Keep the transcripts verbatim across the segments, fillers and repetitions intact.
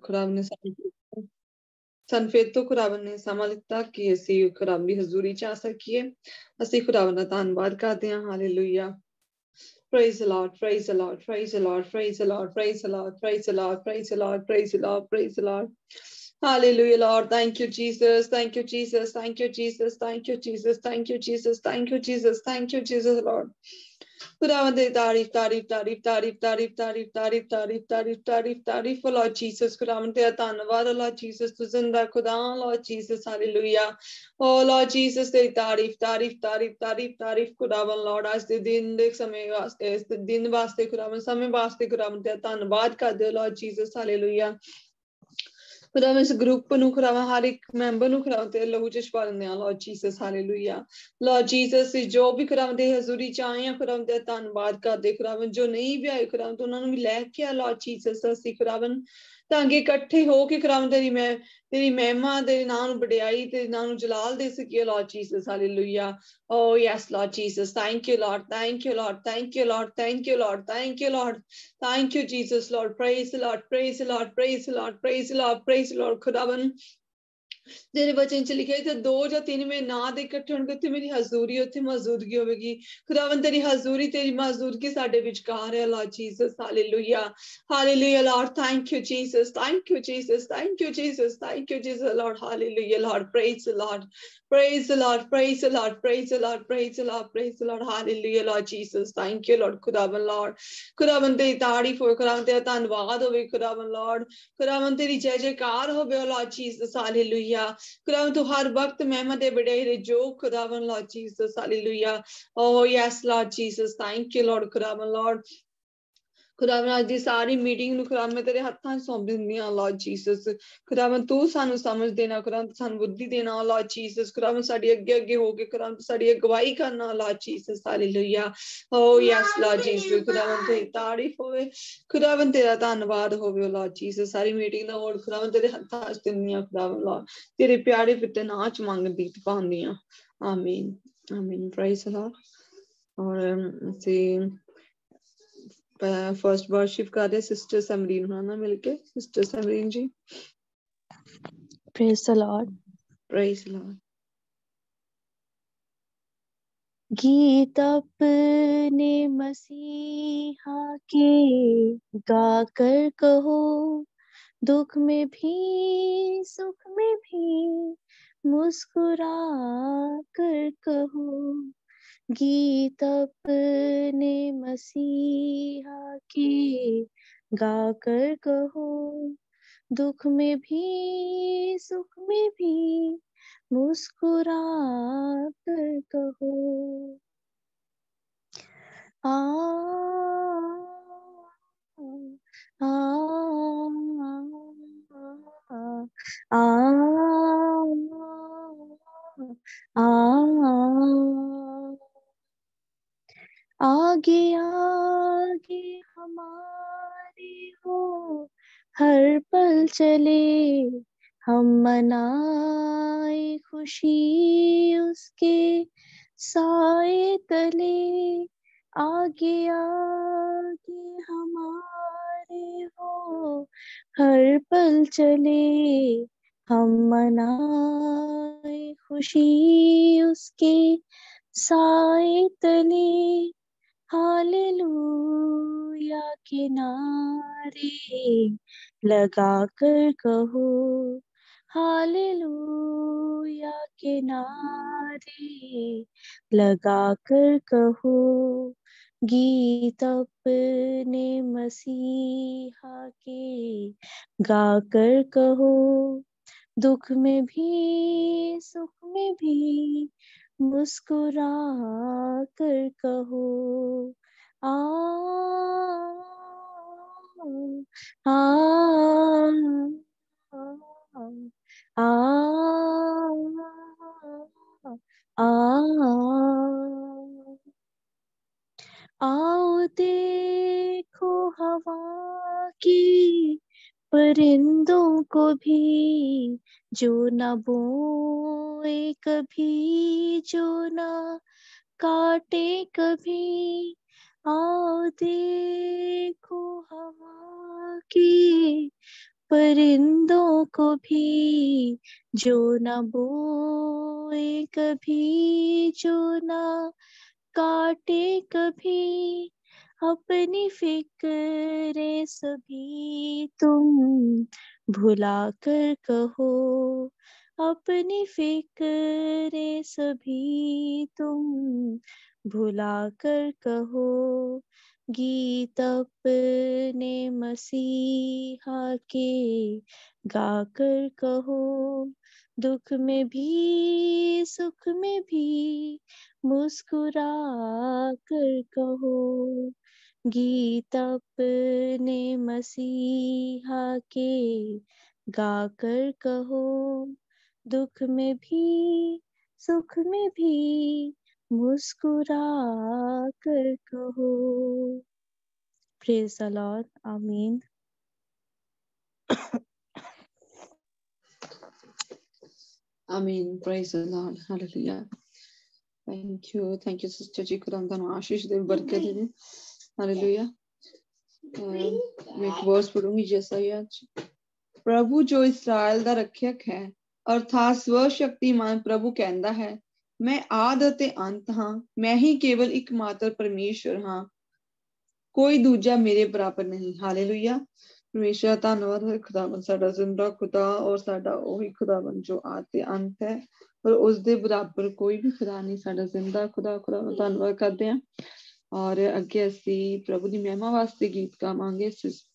ਖੁਦਾਵੰਦ ਨੇ ਸਾਨੂੰ ਸਾਨੂੰ ਫਿਰ ਤੋਂ ਖੁਦਾਵੰਦ ਨੇ ਸਮਾਂ ਦਿੱਤਾ ਕਿ ਅਸੀਂ ਖੁਦਾਵੰਦ ਦੀ ਹਜ਼ੂਰੀ ਚ ਆ ਸਕੀਏ। ਅਸੀਂ ਖੁਦਾਵੰਦ ਦਾ ਧੰਨਵਾਦ ਕਰਦੇ ਹਾਂ। Hallelujah. Praise the Lord, praise the Lord, praise the Lord, praise the Lord, praise the Lord, praise the Lord, praise the Lord, praise the Lord, praise the Lord. Hallelujah, Lord. Thank you, Jesus. Thank you, Jesus. Thank you, Jesus. Thank you, Jesus. Thank you, Jesus. Thank you, Jesus. Thank you, Jesus, Lord. ਖੁਦਾਵੰਦ ਦੀ ਤਾਰੀਫ ਤਾਰੀਫ ਤਾਰੀਫ ਤਾਰੀਫ ਤਾਰੀਫ ਤਾਰੀਫ ਤਾਰੀਫ ਤਾਰੀਫ ਤਾਰੀਫ ਤਾਰੀਫ ਤਾਰੀਫ Lord Jesus. ਖੁਦਾਵੰਦ ਤੇਰਾ ਧੰਨਵਾਦ Lord Jesus. ਤੂੰ ਜ਼ਿੰਦਾ ਖੁਦਾ Lord Jesus. Hallelujah. Oh Lord Jesus, ਤੇਰੀ ਤਾਰੀਫ ਤਾਰੀਫ ਤਾਰੀਫ ਤਾਰੀਫ ਤਾਰੀਫ ਖੁਦਾਵੰਦ Lord ਅੱਜ ਦੇ ਦਿਨ ਦੇ ਸਮੇਂ ਵਾਸਤੇ ਇਸ ਦਿਨ ਵਾਸਤੇ ਖੁਦਾਵੰਦ ਸਮੇਂ ਵਾਸਤੇ ਖੁਦਾਵੰਦ ਤੇਰਾ ਧੰਨਵਾਦ ਕਰਦੇ Lord Jesus. Hallelujah. ਖੁਦਾਵੰਦ ਇਸ ਗਰੁੱਪ ਨੂੰ ਖੁਦਾਵੰਦ ਹਰ ਇੱਕ ਮੈਂਬਰ ਨੂੰ ਖੁਦਾਵੰਦ ਤੇਰੇ ਲਹੂ ਚ ਛੁਪਾ ਦਿੰਦੇ ਹਾਂ Lord Jesus. Hallelujah. Lord Jesus, ਜੋ ਵੀ ਖੁਦਾਵੰਦ ਦੀ ਹਜ਼ੂਰੀ ਚ ਆਏ ਆ ਖੁਦਾਵੰਦ ਤੇਰਾ ਧੰਨਵਾਦ ਕਰਦੇ ਖੁਦਾਵੰਦ ਜੋ ਨਹੀਂ ਵੀ ਆਏ ਖੁਦਾਵੰਦ ਉਹਨਾਂ ਨੂੰ ਵੀ ਲੈ ਕੇ ਆ Lord Jesus। ਅਸੀਂ ਖੁਦਾਵੰਦ ਤਾਂ ਕਿ ਇਕੱਠੇ ਹੋ ਕੇ ਖੁਦਾਵੰਦ ਤੇਰੀ ਮੈਂ ਤੇਰੀ ਮਹਿਮਾ ਤੇਰੇ ਨਾਂ ਨੂੰ ਵਡਿਆਈ ਤੇਰੇ ਨਾਂ ਨੂੰ ਜਲਾਲ ਦੇ ਸਕੀਏ Lord Jesus. Hallelujah. Oh yes, Lord Jesus. Thank you, Lord. Thank you, Lord. Thank you, Lord. Thank you, Lord. Thank you, Lord. Thank you, Jesus, Lord. Praise the Lord. Praise the Lord. Praise the Lord. Praise the Lord. Praise the Lord. ਖੁਦਾਵੰਦ ਤੇਰੇ ਵਚਨ ਚ ਲਿਖਿਆ ਤੇ ਦੋ ਜਾਂ ਤਿੰਨ ਮੇਰੇ ਨਾਂ ਦੇ ਇਕੱਠੇ ਹੋਣਗੇ ਉੱਥੇ ਮੇਰੀ ਹਜ਼ੂਰੀ ਉੱਥੇ ਮੌਜੂਦਗੀ ਹੋਵੇਗੀ। ਖੁਦਾਵੰਦ ਤੇਰੀ ਹਜ਼ੂਰੀ ਤੇਰੀ ਮੌਜੂਦਗੀ ਸਾਡੇ ਵਿਚਕਾਰ ਹੈ Lord Jesus. Hallelujah. Hallelujah, Lord. Thank you, Jesus. Thank you, Jesus. Thank you, Jesus. Thank you, Jesus, Lord. Hallelujah, Lord. Praise the Lord. Praise the Lord. Praise the Lord. Praise the Lord. Praise the Lord. Praise the Lord. Hallelujah, Lord Jesus. Thank you, Lord. ਖੁਦਾਵੰਦ Lord. ਖੁਦਾਵੰਦ ਤੇਰੀ ਤਾਰੀਫ ਹੋਵੇ ਖੁਦਾਵੰਦ ਤੇਰਾ ਧੰਨਵਾਦ ਹੋਵੇ ਖੁਦਾਵੰਦ Lord. ਖੁਦਾਵੰਦ ਤੇਰੀ ਜੈ ਜੈਕਾਰ ਹੋਵੇ Lord Jesus. Hallelujah. ਖੁਦਾਵੰਦ ਤੂੰ ਹਰ ਵਕਤ ਮਹਿਮਾ ਤੇ ਵਡਿਆਈ ਦੇ ਜੋ ਖੁਦਾਵੰਦ Lord Jesus. Hallelujah. Oh yes, Lord Jesus. Thank you, Lord. ਖੁਦਾਵੰਦ Lord. ਖੁਦਾਵੰਦ ਅੱਜ ਦੀ ਸਾਰੀ ਮੀਟਿੰਗ ਨੂੰ ਖੁਦਾਵੰਦ ਮੈਂ ਤੇਰੇ ਹੱਥਾਂ 'ਚ ਸੌਂਪ ਦਿੰਦੀ ਹਾਂ Lord Jesus। ਖੁਦਾਵੰਦ ਤੂੰ ਸਾਨੂੰ ਸਮਝ ਦੇਣਾ ਖੁਦਾਵੰਦ ਸਾਨੂੰ ਬੁੱਧੀ ਦੇਣਾ Lord Jesus। ਖੁਦਾਵੰਦ ਸਾਡੀ ਅੱਗੇ ਅੱਗੇ ਹੋ ਕੇ ਖੁਦਾਵੰਦ ਸਾਡੀ ਅਗਵਾਈ ਕਰਨਾ Lord Jesus। Hallelujah. Oh yes, Lord Jesus. ਖੁਦਾਵੰਦ ਤੇਰੀ ਤਾਰੀਫ ਹੋਵੇ ਖੁਦਾਵੰਦ ਤੇਰਾ ਧੰਨਵਾਦ ਹੋਵੇ Lord Jesus। ਸਾਰੀ ਮੀਟਿੰਗ ਦਾ ਹੋਰ ਖੁਦਾਵੰਦ ਤੇਰੇ ਹੱਥਾਂ 'ਚ ਦਿੰਦੀ ਹਾਂ ਖੁਦਾਵੰਦ Lord ਤੇਰੇ ਪਿਆਰੇ ਪਿੱਤੇ ਨਾਂ 'ਚ ਮੰਗਦੀ ਪਾਉਂਦੀ ਹਾਂ। ਆਮੀਨ ਆਮੀਨ। Praise the Lord. ਔਰ ਅਸੀਂ ਫਰਸਟ ਵਰਸ਼ਿਪ ਕਰਦੇ ਸਿਸਟਰ ਸਮਰੀਨ ਹੋਣਾ ਨਾਲ ਮਿਲ ਕੇ। ਸਿਸਟਰ ਸਮਰੀਨ ਜੀ। Praise the Lord. Praise the Lord. गीत अपने मसीहा के गा कर कहो, दुख में भी सुख में भी मुस्कुरा कर कहो। गीत अपने मसीहा के गा कर कहो, दुख में भी सुख में भी मुस्कुरा कर कहो। आ आ आ आ आगे आगे हमारे हो हर पल चले, हम मनाए खुशी उसके साए तले। आगे आगे हमारे हो हर पल चले, हम मनाए खुशी उसके साए तले। हालेलुया के नारे लगा कर कहो, हालेलुया के नारे लगा कर कहो। गीत अपने मसीहा के गा कर कहो, दुख में भी सुख में भी मुस्कुरा कर कहो। आ आ आ आ आओ देखो हवा की परिंदों को भी, जो न बोए कभी जो न काटे कभी। आओ देखो हवा की परिंदों को भी, जो न बोए कभी, जो न काटे कभी, अपनी फिक्रे सभी तुम भुला कर कहो, अपनी फिक्रे सभी तुम भुला कर कहो, गीत अपने मसीहा के गा कर कहो, दुख में भी सुख में भी मुस्कुरा कर कहो, गीत अपने मसीहा के गा कर कहो, दुख में भी सुख में भी मुस्कुरा कर कहो. Praise the Lord. Amen. Amen. Praise the Lord. Hallelujah. Thank you. Thank you, Sister Ji. खुदा ਤੁਹਾਨੂੰ आशीष दे, बरकत दे. Hallelujah. मैं एक वर्स पढ़ूंगी यशायाह. प्रभु जो इस्राएल ਦਾ ਰੱਖਿਅਕ ਹੈ ਅਰਥਾਤ ਸਵ ਸ਼ਕਤੀਮਾਨ ਪ੍ਰਭੂ ਕਹਿੰਦਾ ਹੈ, ਮੈਂ ਆਦਿ ਅਤੇ ਅੰਤ ਹਾਂ, ਮੈਂ ਹੀ ਕੇਵਲ ਇੱਕਮਾਤਰ ਪਰਮੇਸ਼ਵਰ ਹਾਂ, ਕੋਈ ਦੂਜਾ ਮੇਰੇ ਬਰਾਬਰ ਨਹੀਂ. ਹਾਲੇਲੂਇਆ. ਪਰਮੇਸ਼ਰ ਧੰਨਵਾਦ ਹੈ, ਖੁਦਾਵੰਦ ਸਾਡਾ ਜ਼ਿੰਦਾ ਖੁਦਾ ਔਰ ਸਾਡਾ ਉਹੀ ਖੁਦਾਵੰਦ ਜੋ ਆਦਿ ਤੇ ਅੰਤ ਹੈ, ਔਰ ਉਸਦੇ ਬਰਾਬਰ ਕੋਈ ਵੀ ਖੁਦਾ ਨਹੀਂ. ਸਾਡਾ ਜ਼ਿੰਦਾ ਖੁਦਾ ਖੁਦਾਵੰਦ ਧੰਨਵਾਦ ਕਰਦੇ ਹਾਂ. ਔਰ ਅੱਗੇ ਅਸੀਂ ਪ੍ਰਭੂ ਦੀ ਮਹਿਮਾ ਵਾਸਤੇ ਗੀਤ ਗਾਵਾਂਗੇ.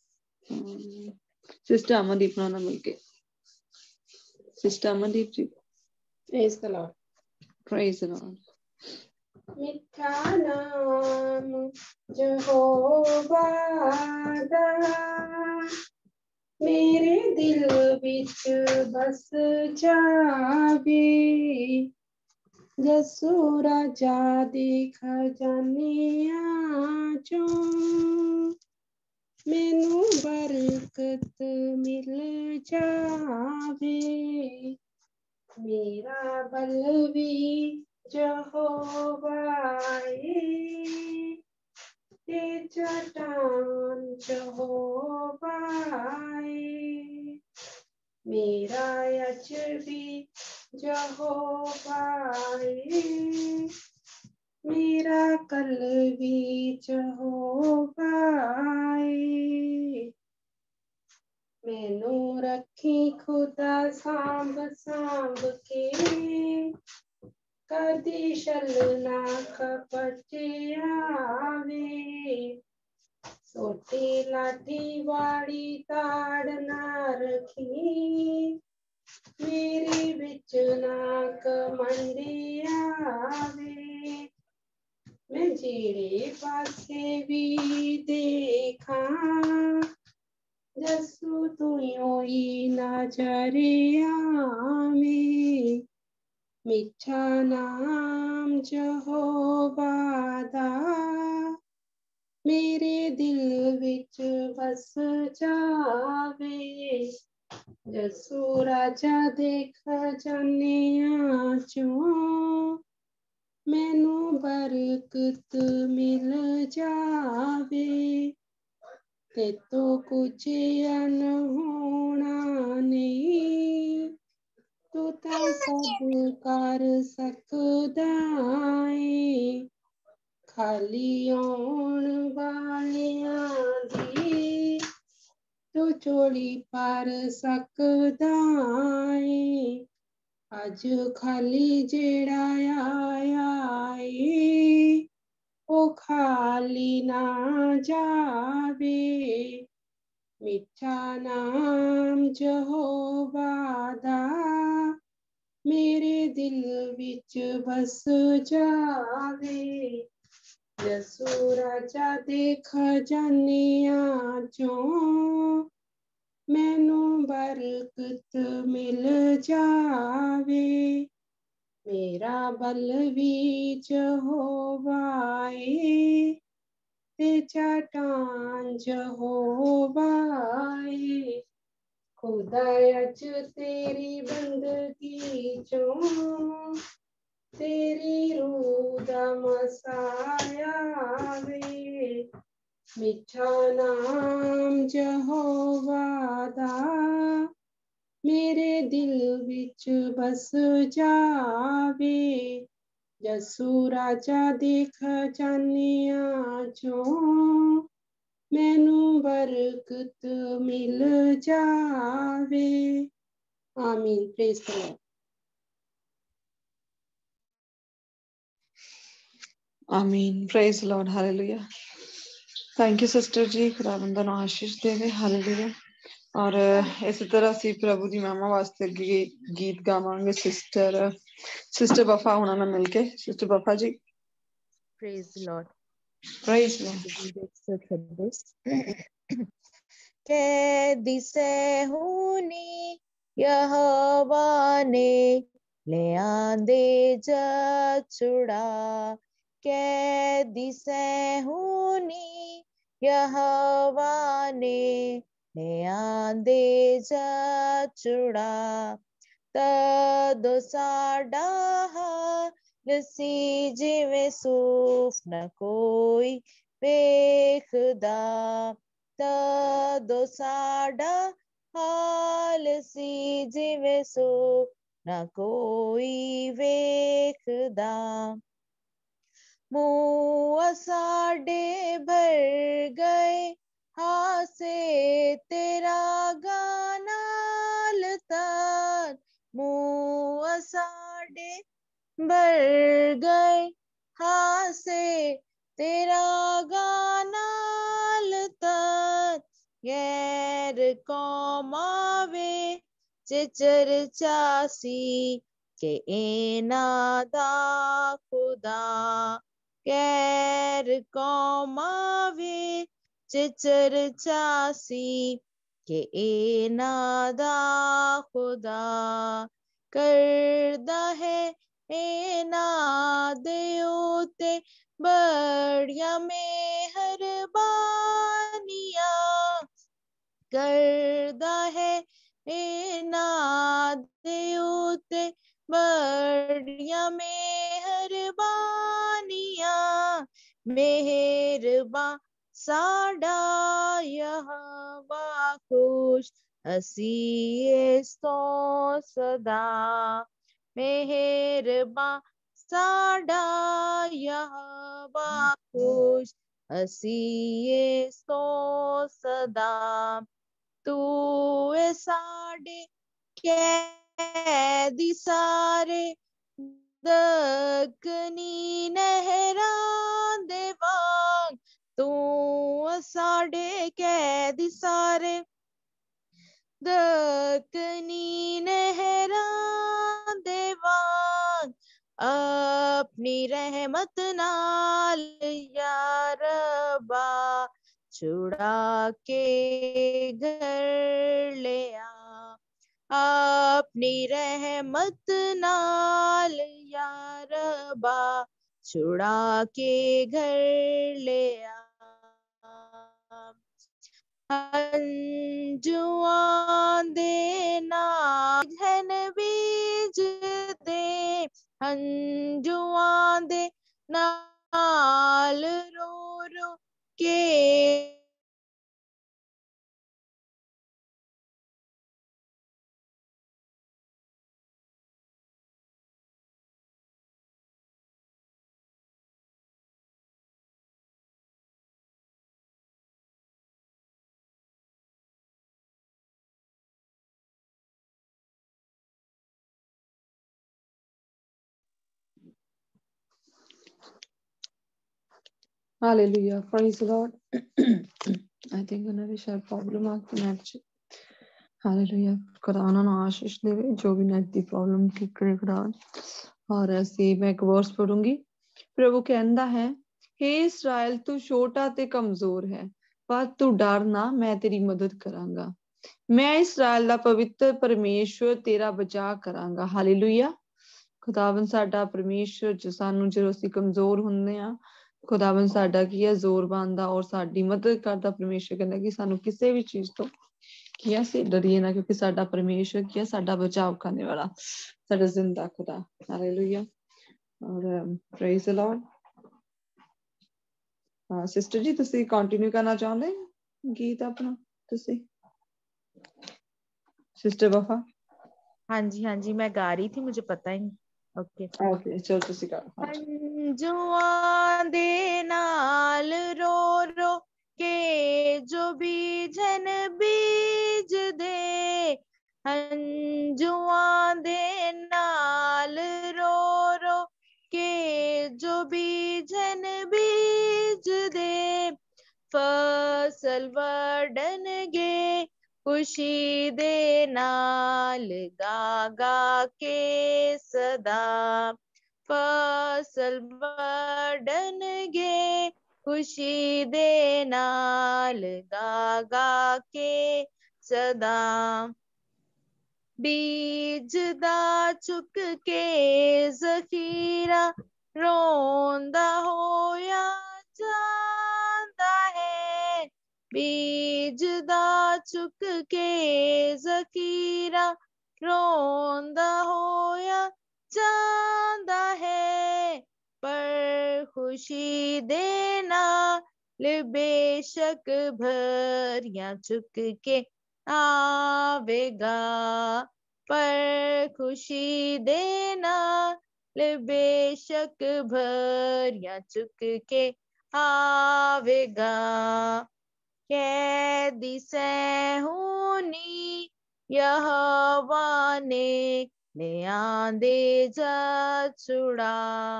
ਸਿਸਟਰ ਅਮਨਦੀਪ ਨਾਲ ਮਿਲ ਕੇ. ਸਿਸਟਰ ਅਮਨਦੀਪ ਜੀ. Praise the Lord. Praise the Lord. ਮਿੱਠਾ ਨਾਮ ਯਹੋਵਾ ਦਾ ਮੇਰੇ ਦਿਲ ਵਿੱਚ ਬਸ ਜਾਵੇ, ਯਸੂ ਰਾਜਾ ਦੇ ਖਜ਼ਾਨਿਆਂ ਚੋਂ ਮੈਨੂੰ ਬਰਕਤ ਮਿਲ ਜਾਵੇ, ਮੇਰਾ ਬਲ ਵੀ ਯਹੋਵਾ ਏ ਤੇ ਚਟਾਨ ਯਹੋਵਾ ਏ, ਮੇਰਾ ਅਜ ਵੀ ਯਹੋਵਾ ਏ, ਮੇਰਾ ਕੱਲ ਵੀ ਯਹੋਵਾ ਏ, ਮੈਨੂੰ ਰੱਖੀ ਖੁਦਾ ਸਾਂਭ ਸਾਂਭ ਕੇ, ਕਦੀ ਛਲ ਨਾ ਕਪਟ ਆਵੇ, ਸੋਟੀ ਲਾਠੀ ਵਾਲੀ ਤਾੜ ਨਾ ਰੱਖੀ, ਮੇਰੀ ਵਿੱਚ ਨਾ ਘਮੰਡ ਆਵੇ, ਮੈਂ ਜਿਹੜੇ ਪਾਸੇ ਵੀ ਦੇਖਾਂ ਯਸੂ ਤੂੰ ਹੀ ਨਜ਼ਰ ਆਵੇਂ, ਮਿੱਠਾ ਨਾਮ ਯਹੋਵਾ ਦਾ ਮੇਰੇ ਦਿਲ ਵਿੱਚ ਵਸ ਜਾਵੇ, ਯਸੂ ਰਾਜਾ ਦੇ ਖਜ਼ਾਨਿਆਂ ਚੋਂ ਮੈਨੂੰ ਬਰਕਤ ਮਿਲ ਜਾਵੇ, ਤੇਤੋਂ ਕੁਝ ਅਨਹੋਣਾ ਨਹੀਂ, ਤੂੰ ਤਾਂ ਸਭ ਕਰ ਸਕਦਾ ਏ, ਖਾਲੀ ਆਉਣ ਵਾਲਿਆਂ ਦੀ ਤੂੰ ਝੋਲੀ ਭਰ ਸਕਦਾ ਏ, ਅੱਜ ਖਾਲੀ ਜਿਹੜਾ ਆਇਆ ਏ ਉਹ ਖਾਲੀ ਨਾ ਜਾਵੇ, ਮਿੱਠਾ ਨਾਮ ਯਹੋਵਾ ਦਾ ਮੇਰੇ ਦਿਲ ਵਿੱਚ ਵਸ ਜਾਵੇ, ਯਸੂ ਰਾਜਾ ਦੇ ਖਜ਼ਾਨਿਆਂ ਚੋਂ ਮੈਨੂੰ ਬਰਕਤ ਮਿਲ ਜਾਵੇ, ਮੇਰਾ ਬਲ ਵੀ ਯਹੋਵਾ ਏ ਤੇ ਚਟਾਨ ਯਹੋਵਾ ਏ, ਖੁਦਾ ਅੱਜ ਤੇਰੀ ਬੰਦਗੀ ਚੋਂ ਤੇਰੀ ਰੂਹ ਦਾ ਮਸਾਇਆ ਵੇ, मिठा नाम यहोवा दा मेरे दिल विच बस जावे यसू राजा देख जानिया चों मैनू बरकत मिल जावे आमीन प्रेज द लॉर्ड आमीन praise Lord hallelujah thank you sister ji खुदावंद ਨੂੰ आशीष देवे हालेलुया और इस तरह ਅਸੀਂ ਪ੍ਰਭੂ ਦੀ ਮਹਿਮਾ ਵਾਸਤੇ ਅੱਗੇ ਗੀਤ ਗਾਵਾਂਗੇ ਸਿਸਟਰ ਸਿਸਟਰ ਵਫਾ ਹੁਣਾਂ ਨਾਲ ਮਿਲ ਕੇ ਸਿਸਟਰ ਵਫਾ ਜੀ Praise the Lord. Praise Lord कैदी से हूनी यहोवा ने ले आंदे जा छुड़ा कैदी से हूनी यहोवा ने ले आंदे जा छुड़ा तदो साडा नसी जिवें सूफ न कोई वेखदा तदो साडा हाल सी जिवें सूफ न कोई वेखदा मुँह साडे भर गए हासे तेरा गाना लतान मुँह साडे भर गए हासे तेरा गाना लतान गैर कौमावे चिचर चासी के एनादा खुदा गैर कौमावे चिचर चासी के एनादा खुदा करदा है एनाद उते बड़िया मेहरबानिया करदा है एनाद उते बड़िया मेहरबानिया मेहरबा साडा यहोवा खुश असी इस तो सदा मेहरबा साडा यहोवा खुश असी इस तो सदा तू ए साडे कैदी सारे दकनी नहरां दे वांग तू साडे कैदी सारे दकनी नहरां दे वांग अपनी रहमत नाल या रब्बा छुड़ा के घर ले आ अपनी रहमत नाल या रब्बा छुड़ा के घर ले आ हंजुआं दे नाल हन बीज दे हंजुआं दे नाल रो रो के Hallelujah. Praise the Lord. I think ਉਹਨਾਂ ਦੀ ਸ਼ਾਇਦ ਪ੍ਰੋਬਲਮ ਆ ਗਈ ਨੈਟ 'ਚ ਹਾਲੇਲੂਇਆ ਖੁਦਾ ਉਹਨਾਂ ਨੂੰ ਆਸ਼ੀਸ਼ ਦੇਵੇ ਜੋ ਵੀ ਨੈਟ ਦੀ ਪ੍ਰੋਬਲਮ ਠੀਕ ਕਰੇ ਖੁਦਾ ਔਰ ਅਸੀਂ ਮੈਂ ਇੱਕ ਵਰਸ ਪੜੂੰਗੀ ਪ੍ਰਭੂ ਕਹਿੰਦਾ ਹੈ हे ਇਸਰਾਇਲ ਤੂੰ ਛੋਟਾ ਤੇ ਕਮਜ਼ੋਰ ਹੈ ਪਰ ਤੂੰ ਡਰ ਨਾ ਮੈਂ ਤੇਰੀ ਮਦਦ ਕਰਾਂਗਾ ਮੈਂ ਇਸਰਾਇਲ ਦਾ ਪਵਿੱਤਰ ਪਰਮੇਸ਼ਵਰ ਤੇਰਾ ਬਚਾਅ ਕਰਾਂਗਾ ਹਾਲੇਲੂਇਆ ਖੁਦਾਵੰ ਸਾਡਾ ਪਰਮੇਸ਼ਵਰ ਜੋ ਸਾਨੂੰ ਜਦੋਂ ਅਸੀਂ ਕਮਜ਼ੋਰ ਹੁੰਦੇ ਆ ਖੁਦਾਵੰ ਸਾਡਾ ਕੀ ਹੈ ਜ਼ੋਰ ਬਣਦਾ ਔਰ ਸਾਡੀ ਮਦਦ ਕਰਦਾ ਪਰਮੇਸ਼ਵਰ ਕਹਿੰਦਾ ਕਿ ਸਾਨੂੰ ਕਿਸੇ ਵੀ ਚੀਜ਼ ਤੋਂ ਕੀ ਹੈ ਅਸੀਂ ਡਰੀਏ ਨਾ ਕਿਉਂਕਿ ਸਾਡਾ ਪਰਮੇਸ਼ਵਰ ਕੀ ਹੈ ਸਾਡਾ ਬਚਾਅ ਕਰਨੇ ਵਾਲਾ ਸਾਡਾ ਜ਼ਿੰਦਾ ਖੁਦਾ ਹਾਲੇਲੂਇਆ ਔਰ ਪ੍ਰੇਜ਼ ਦ ਲਾਰਡ ਹਾਂ ਸਿਸਟਰ ਜੀ ਤੁਸੀਂ ਕੰਟੀਨਿਊ ਕਰਨਾ ਚਾਹੁੰਦੇ ਗੀਤ ਆਪਣਾ ਤੁਸੀਂ सिस्टर वफा? हाँ जी हाँ जी मैं गा रही थी, मुझे पता ही नहीं। ओके ओके चलो तुसी गाओ। हंजुआं दे नाल रो रो के जो बीजन बीज दे, हंजुआं दे नाल रो रो के जो बीजन बीज दे, फसल वडन गे खुशी दे नाल गा गा के सदा, फसल वडन गे खुशी दे नाल गा गा के सदा, बीज दा चुक के जखीरा रोंदा होया जांदा है, बीज दा चुक के जखीरा रोंदा होया जांदा है, पर खुशी देना बेशक भरियां चुक के आवेगा, पर खुशी देना बेशक भरियां चुक के आवेगा, कैदी सैहूनी यहोवा ने ले आंदे जा छुड़ा।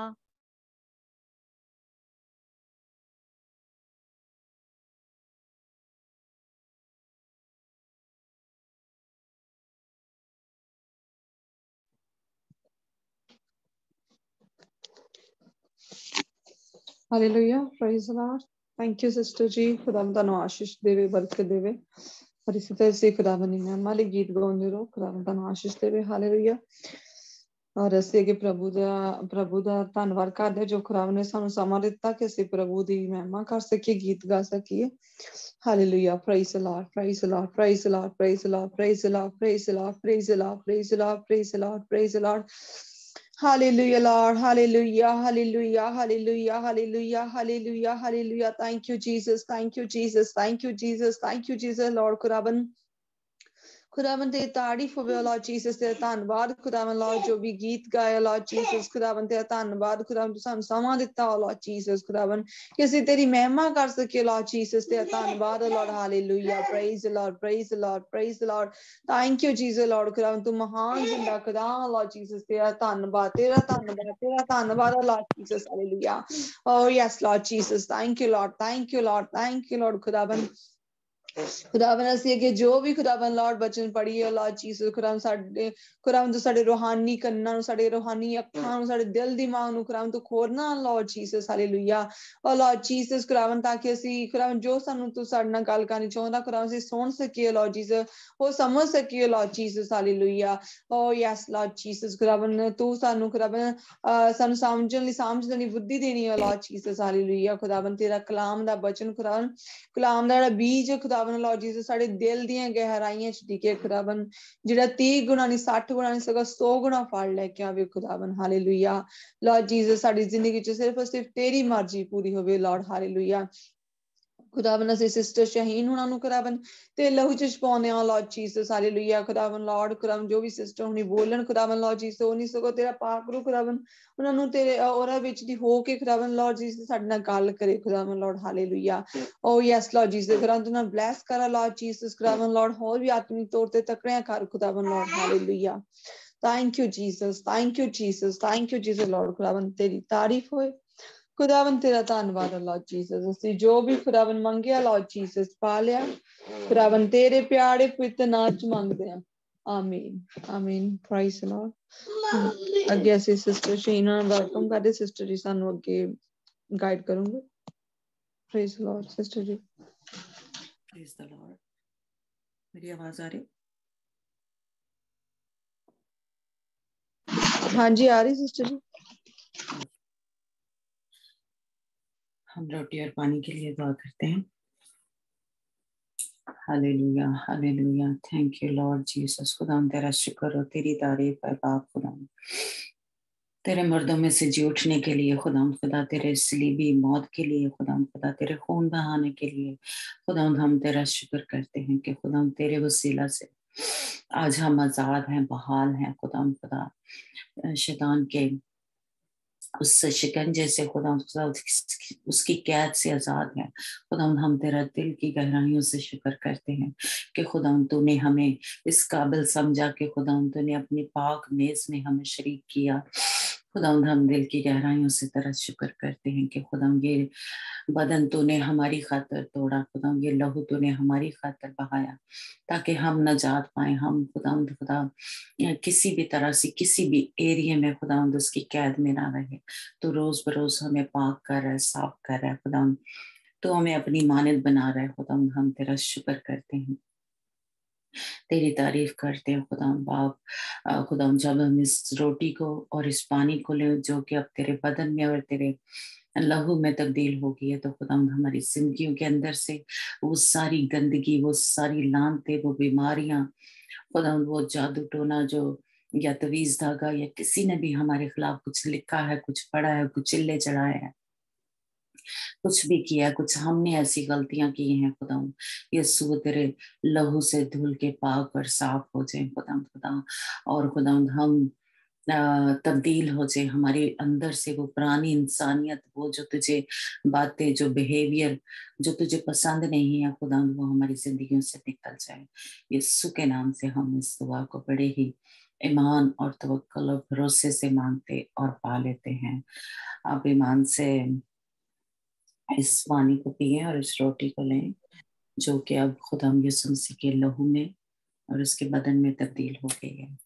Hallelujah praise the Lord. Thank you sister ji, खुदावन ਤੁਹਾਨੂੰ ਆਸ਼ੀਸ਼ ਦੇਵੇ, ਬਰਕਤ ਦੇਵੇ। और इसी तरह से खुदावन ਦੀ ਮਹਿਮਾ ਲਈ ਗੀਤ ਗਾਉਂਦੇ ਰਹੋ, खुदावन ਤੁਹਾਨੂੰ ਆਸ਼ੀਸ਼ ਦੇਵੇ। ਹਾਲੇਲੂਇਆ। ਔਰ ਅਸੀਂ ਅੱਗੇ ਪ੍ਰਭੂ ਦਾ ਪ੍ਰਭੂ ਦਾ ਧੰਨਵਾਦ ਕਰਦੇ ਜੋ ਖੁਦਾਵੰ ਨੇ ਸਾਨੂੰ ਸਮਾਂ ਦਿੱਤਾ ਕਿ ਅਸੀਂ ਪ੍ਰਭੂ ਦੀ ਮਹਿਮਾ ਕਰ ਸਕੀਏ, ਗੀਤ ਗਾ ਸਕੀਏ। Hallelujah praise the Lord, praise the Lord, praise the Lord, praise the Lord, praise the Lord, praise the Lord, praise the Lord, praise the Lord, praise the Lord, praise the Lord. Hallelujah, Lord. Hallelujah, hallelujah, hallelujah, hallelujah, hallelujah, hallelujah. Thank you, Jesus. Thank you, Jesus. Thank you, Jesus. Thank you, Jesus. Lord खुदावन खुदावन तेरी तारीफ होवे Lord Jesus, तेरा धन्नवाद खुदावन Lord जो भी गीत गाया लॉर्ड जीसस, खुदावन तेरा धन्नवाद खुदावन तू सानू समा दिता लॉर्ड जीसस, खुदावन कि ਅਸੀਂ तेरी महिमा कर सके लॉर्ड जीसस, तेरा धन्नवाद Lord. Hallelujah praise the Lord, praise the Lord, praise the Lord. Thank you Jesus Lord, खुदावन तू महान जिंदा खुदा लॉर्ड जीसस, तेरा धन्नवाद, तेरा धन्नवाद, तेरा धन्नवाद Lord Jesus. Hallelujah. Oh yes Lord Jesus, thank you Lord, thank you Lord, thank you Lord। खुदावन खुदावन ਅਸੀਂ ਅੱਗੇ ਜੋ ਵੀ खुदावन लॉर्ड बचन पढ़िए लॉर्ड जीसस, खुदावन ਸਾਡੇ खुदावन ਤੂੰ ਸਾਡੇ ਰੂਹਾਨੀ ਕੰਨਾਂ ਨੂੰ, ਸਾਡੇ ਰੂਹਾਨੀ ਅੱਖਾਂ ਨੂੰ, ਸਾਡੇ ਦਿਲ ਦਿਮਾਗ ਨੂੰ खुदावन ਤੂੰ ਖੋਲਣਾ लॉर्ड जीसस। ਹਾਲੇਲੂਇਆ। ਔਰ लॉर्ड जीसस खुदावन ਤਾਂ ਕਿ ਅਸੀਂ खुदावन ਜੋ ਸਾਨੂੰ ਤੂੰ ਸਾਡੇ ਨਾਲ ਗੱਲ ਕਰਨੀ ਚਾਹੁੰਦਾ खुदावन ਅਸੀਂ ਸੁਣ ਸਕੀਏ लॉर्ड जीसस, ਉਹ ਸਮਝ ਸਕੀਏ Lord Jesus. Hallelujah. Oh yes Lord Jesus, खुदावन ਤੂੰ ਸਾਨੂੰ खुदावन ਸਾਨੂੰ ਸਮਝਣ ਲਈ ਸਮਝ ਦੇਣੀ, ਬੁੱਧੀ ਦੇਣੀ ਹੈ लॉर्ड जीसस। ਹਾਲੇਲੂਇਆ। खुदावन ਤੇਰਾ ਕਲਾਮ ਦਾ ਬਚਨ खुदावन ਕਲਾਮ ਦਾ ਜਿਹੜਾ ਬੀਜ खुदावन लॉर्ड जीसस ਸਾਡੇ ਦਿਲ ਦੀਆਂ ਗਹਿਰਾਈਆਂ ਚ ਟਿਕੇ खुदावन, ਜਿਹੜਾ तीह ਗੁਣਾ ਨਹੀਂ ਸੱਠ ਗੁਣਾ ਨਹੀਂ ਸਗੋਂ सौ ਗੁਣਾ ਫਲ ਲੈ ਕੇ ਆਵੇ खुदावन। ਹਾਲੇਲੂਇਆ। लॉर्ड जीसस ਸਾਡੀ ਜ਼ਿੰਦਗੀ ਚ ਸਿਰਫ ਸਿਰਫ ਤੇਰੀ ਮਰਜ਼ੀ ਪੂਰੀ ਹੋਵੇ लॉर्ड। ਹਾਲੇਲੂਇਆ। खुदावन ਅਸੀਂ सिस्टर शहीन ਉਹਨਾਂ ਨੂੰ खुदावन ਤੇ ਲਹੂ ਚ ਛਪਾਉਂਦੇ ਹਾਂ लॉर्ड जीसस। हालेलुया। खुदावन लॉर्ड खुदावन ਜੋ ਵੀ ਸਿਸਟਰ ਹੁਣੀ ਬੋਲਣ खुदावन लॉर्ड जीसस, ਉਹ ਨਹੀਂ ਸਗੋਂ ਤੇਰਾ ਪਾਕ ਰੂ खुदावन ਉਹਨਾਂ ਨੂੰ ਤੇਰੇ ਉਹਨਾਂ ਵਿੱਚ ਦੀ ਹੋ ਕੇ खुदावन लॉर्ड जीसस ਸਾਡੇ ਨਾਲ ਗੱਲ ਕਰੇ खुदावन Lord. Hallelujah. Oh yes Lord Jesus, खुदावन ਤੂੰ ਨਾਲ ਬਲੈਸ ਕਰਾ लॉर्ड जीसस, खुदावन लॉर्ड ਹੋਰ ਵੀ ਆਤਮਿਕ ਤੌਰ ਤੇ ਤਕੜਿਆਂ ਕਰ खुदावन Lord. Hallelujah. Thank you Jesus, thank you Jesus, thank you Jesus Lord. खुदावन तेरी तारीफ होए, खुदावन तेरा धन्नवाद है लॉर्ड जीसस। ਅਸੀਂ ਜੋ ਵੀ खुदावन ਮੰਗਿਆ लॉर्ड जीसस पा लिया खुदावन तेरे प्यारे पवित्र नाम ਚ ਮੰਗਦੇ ਹਾਂ। ਆਮੀਨ ਆਮੀਨ। Praise the Lord. ਅੱਗੇ ਅਸੀਂ ਸਿਸਟਰ ਸ਼ੀਨਾ ਨੂੰ ਵੈਲਕਮ ਕਰਦੇ, ਸਿਸਟਰ ਜੀ ਸਾਨੂੰ ਅੱਗੇ ਗਾਈਡ ਕਰੋਗੇ। Praise the Lord sister ji. Praise the Lord. मेरी आवाज आ रही? हाँ जी आ रही सिस्टर जी। हम रोटी और पानी के लिए दुआ करते हैं। Hallelujah hallelujah. Thank you Lord Jesus. खुदा तेरा शुक्र हो, तेरी तारीफ है बाप खुदा। تیرے مردوں میں سے جی اٹھنے کے لیے خداوند خدا، تیرے صلیبی موت کے لیے خداوند خدا، تیرے خون بہانے کے لیے خداوند ہم تیرا شکر کرتے ہیں کہ خداوند تیرے وسیلہ سے آج ہم آزاد ہیں، بحال ہیں خداوند خدا، شیطان کے اس شکنجے سے خداوند خدا، اس کی قید سے آزاد ہے خداوند۔ ہم تیرا دل کی گہرائیوں سے شکر کرتے ہیں کہ خداوند تو نے ہمیں اس قابل سمجھا کہ خداوند تو نے اپنی پاک میز میں ہمیں شریک کیا خداوند۔ ہم دل کی گہرائیوں سے تیرا شکر کرتے ہیں کہ خداوند یہ بدن تو نے ہماری خاطر توڑا خداوند، یہ لہو تو نے ہماری خاطر بہایا تاکہ ہم نجات پائیں۔ ہم خداوند خدا کسی بھی طرح سے کسی بھی ایریے میں خداوند اس کی قید میں نہ رہے، تو روز بروز ہمیں پاک کر رہا ہے، صاف کر رہا ہے خداوند، تو ہمیں اپنی مانند بنا رہا ہے خداوند۔ ہم تیرا شکر کرتے ہیں، تیری تعریف کرتے ہیں خداوند باپ۔ خداوند جب ہم اس روٹی کو اور اس پانی کو لیں جو کہ اب تیرے بدن میں اور تیرے لہو میں تبدیل ہو گئی ہے، تو خداوند ہماری زندگیوں کے اندر سے وہ ساری گندگی، وہ ساری لعنتیں، وہ بیماریاں خداوند، وہ جادو ٹونا جو یا تویز دھاگا یا کسی نے بھی ہمارے خلاف کچھ لکھا ہے، کچھ پڑھا ہے، کچھ چلے چڑھائے ہیں، کچھ بھی کیا، کچھ ہم نے ایسی غلطیاں کی ہیں خداوند، یسوع تیرے لہو سے دھل کے پاک اور صاف ہو جائیں خداوند خدا، اور خداوند ہم تبدیل ہو جائے، ہمارے اندر سے وہ پرانی انسانیت، وہ جو تجھے باتیں، جو بیہیویئر جو تجھے پسند نہیں ہے خداوند، وہ ہماری زندگیوں سے نکل جائے۔ یسوع کے نام سے ہم اس دعا کو بڑے ہی ایمان اور توکل اور بھروسے سے مانگتے اور پا لیتے ہیں۔ آپ ایمان سے اس پانی کو پئیں اور اس روٹی کو لیں جو کہ اب خدا یسوع مسیح کے لہو میں اور اس کے بدن میں تبدیل ہو گئی ہے۔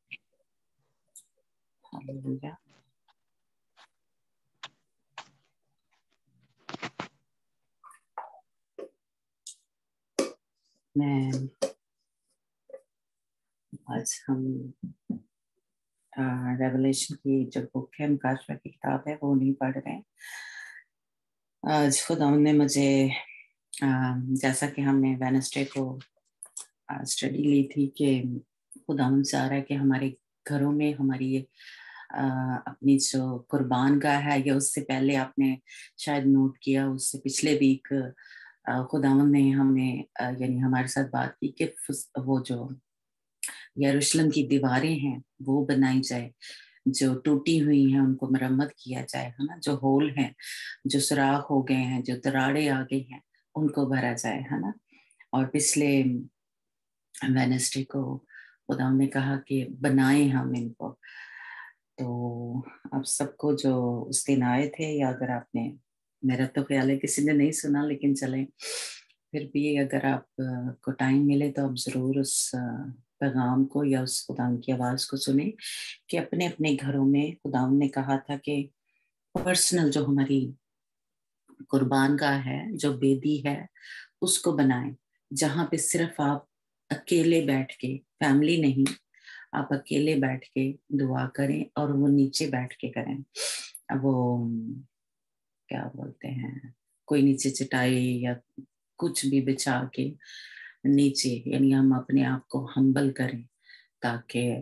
ہاللویا۔ میں آج ہم ریولیشن کی جو بک ہے، مکاشفہ کی کتاب ہے، وہ نہیں پڑھ رہے ہیں آج۔ خدا نے مجھے جیسا کہ ہم نے وینسڈے کو اسٹڈی لی تھی کہ خدا ہم چاہ رہا ہے کہ ہمارے گھروں میں ہماری اپنی جو قربان گاہ ہے، یا اس سے پہلے آپ نے شاید نوٹ کیا، اس سے پچھلے ویک خداوند نے ہمیں یعنی ہمارے ساتھ بات کی کہ وہ جو یروشلم کی دیواریں ہیں وہ بنائی جائے، جو ٹوٹی ہوئی ہیں ان کو مرمت کیا جائے، ہے نا، جو ہول ہیں، جو سوراخ ہو گئے ہیں، جو دراڑیں آ گئی ہیں، ان کو بھرا جائے، ہے نا۔ اور پچھلے وینسڈے کو خدا نے کہا کہ بنائیں ہم ان کو۔ تو آپ سب کو جو اس دن آئے تھے، یا اگر آپ نے، میرا تو خیال ہے کسی نے نہیں سنا، لیکن چلیں پھر بھی اگر آپ کو ٹائم ملے تو آپ ضرور اس پیغام کو یا اس خداوند کی آواز کو سنیں کہ اپنے اپنے گھروں میں خداوند نے کہا تھا کہ پرسنل جو ہماری قربان گاہ ہے، جو بیدی ہے، اس کو بنائیں جہاں پہ صرف آپ اکیلے بیٹھ کے، فیملی نہیں، آپ اکیلے بیٹھ کے دعا کریں، اور وہ نیچے بیٹھ کے کریں۔ وہ کیا بولتے ہیں، کوئی نیچے چٹائی یا کچھ بھی بچھا کے نیچے، یعنی ہم اپنے آپ کو ہمبل کریں تاکہ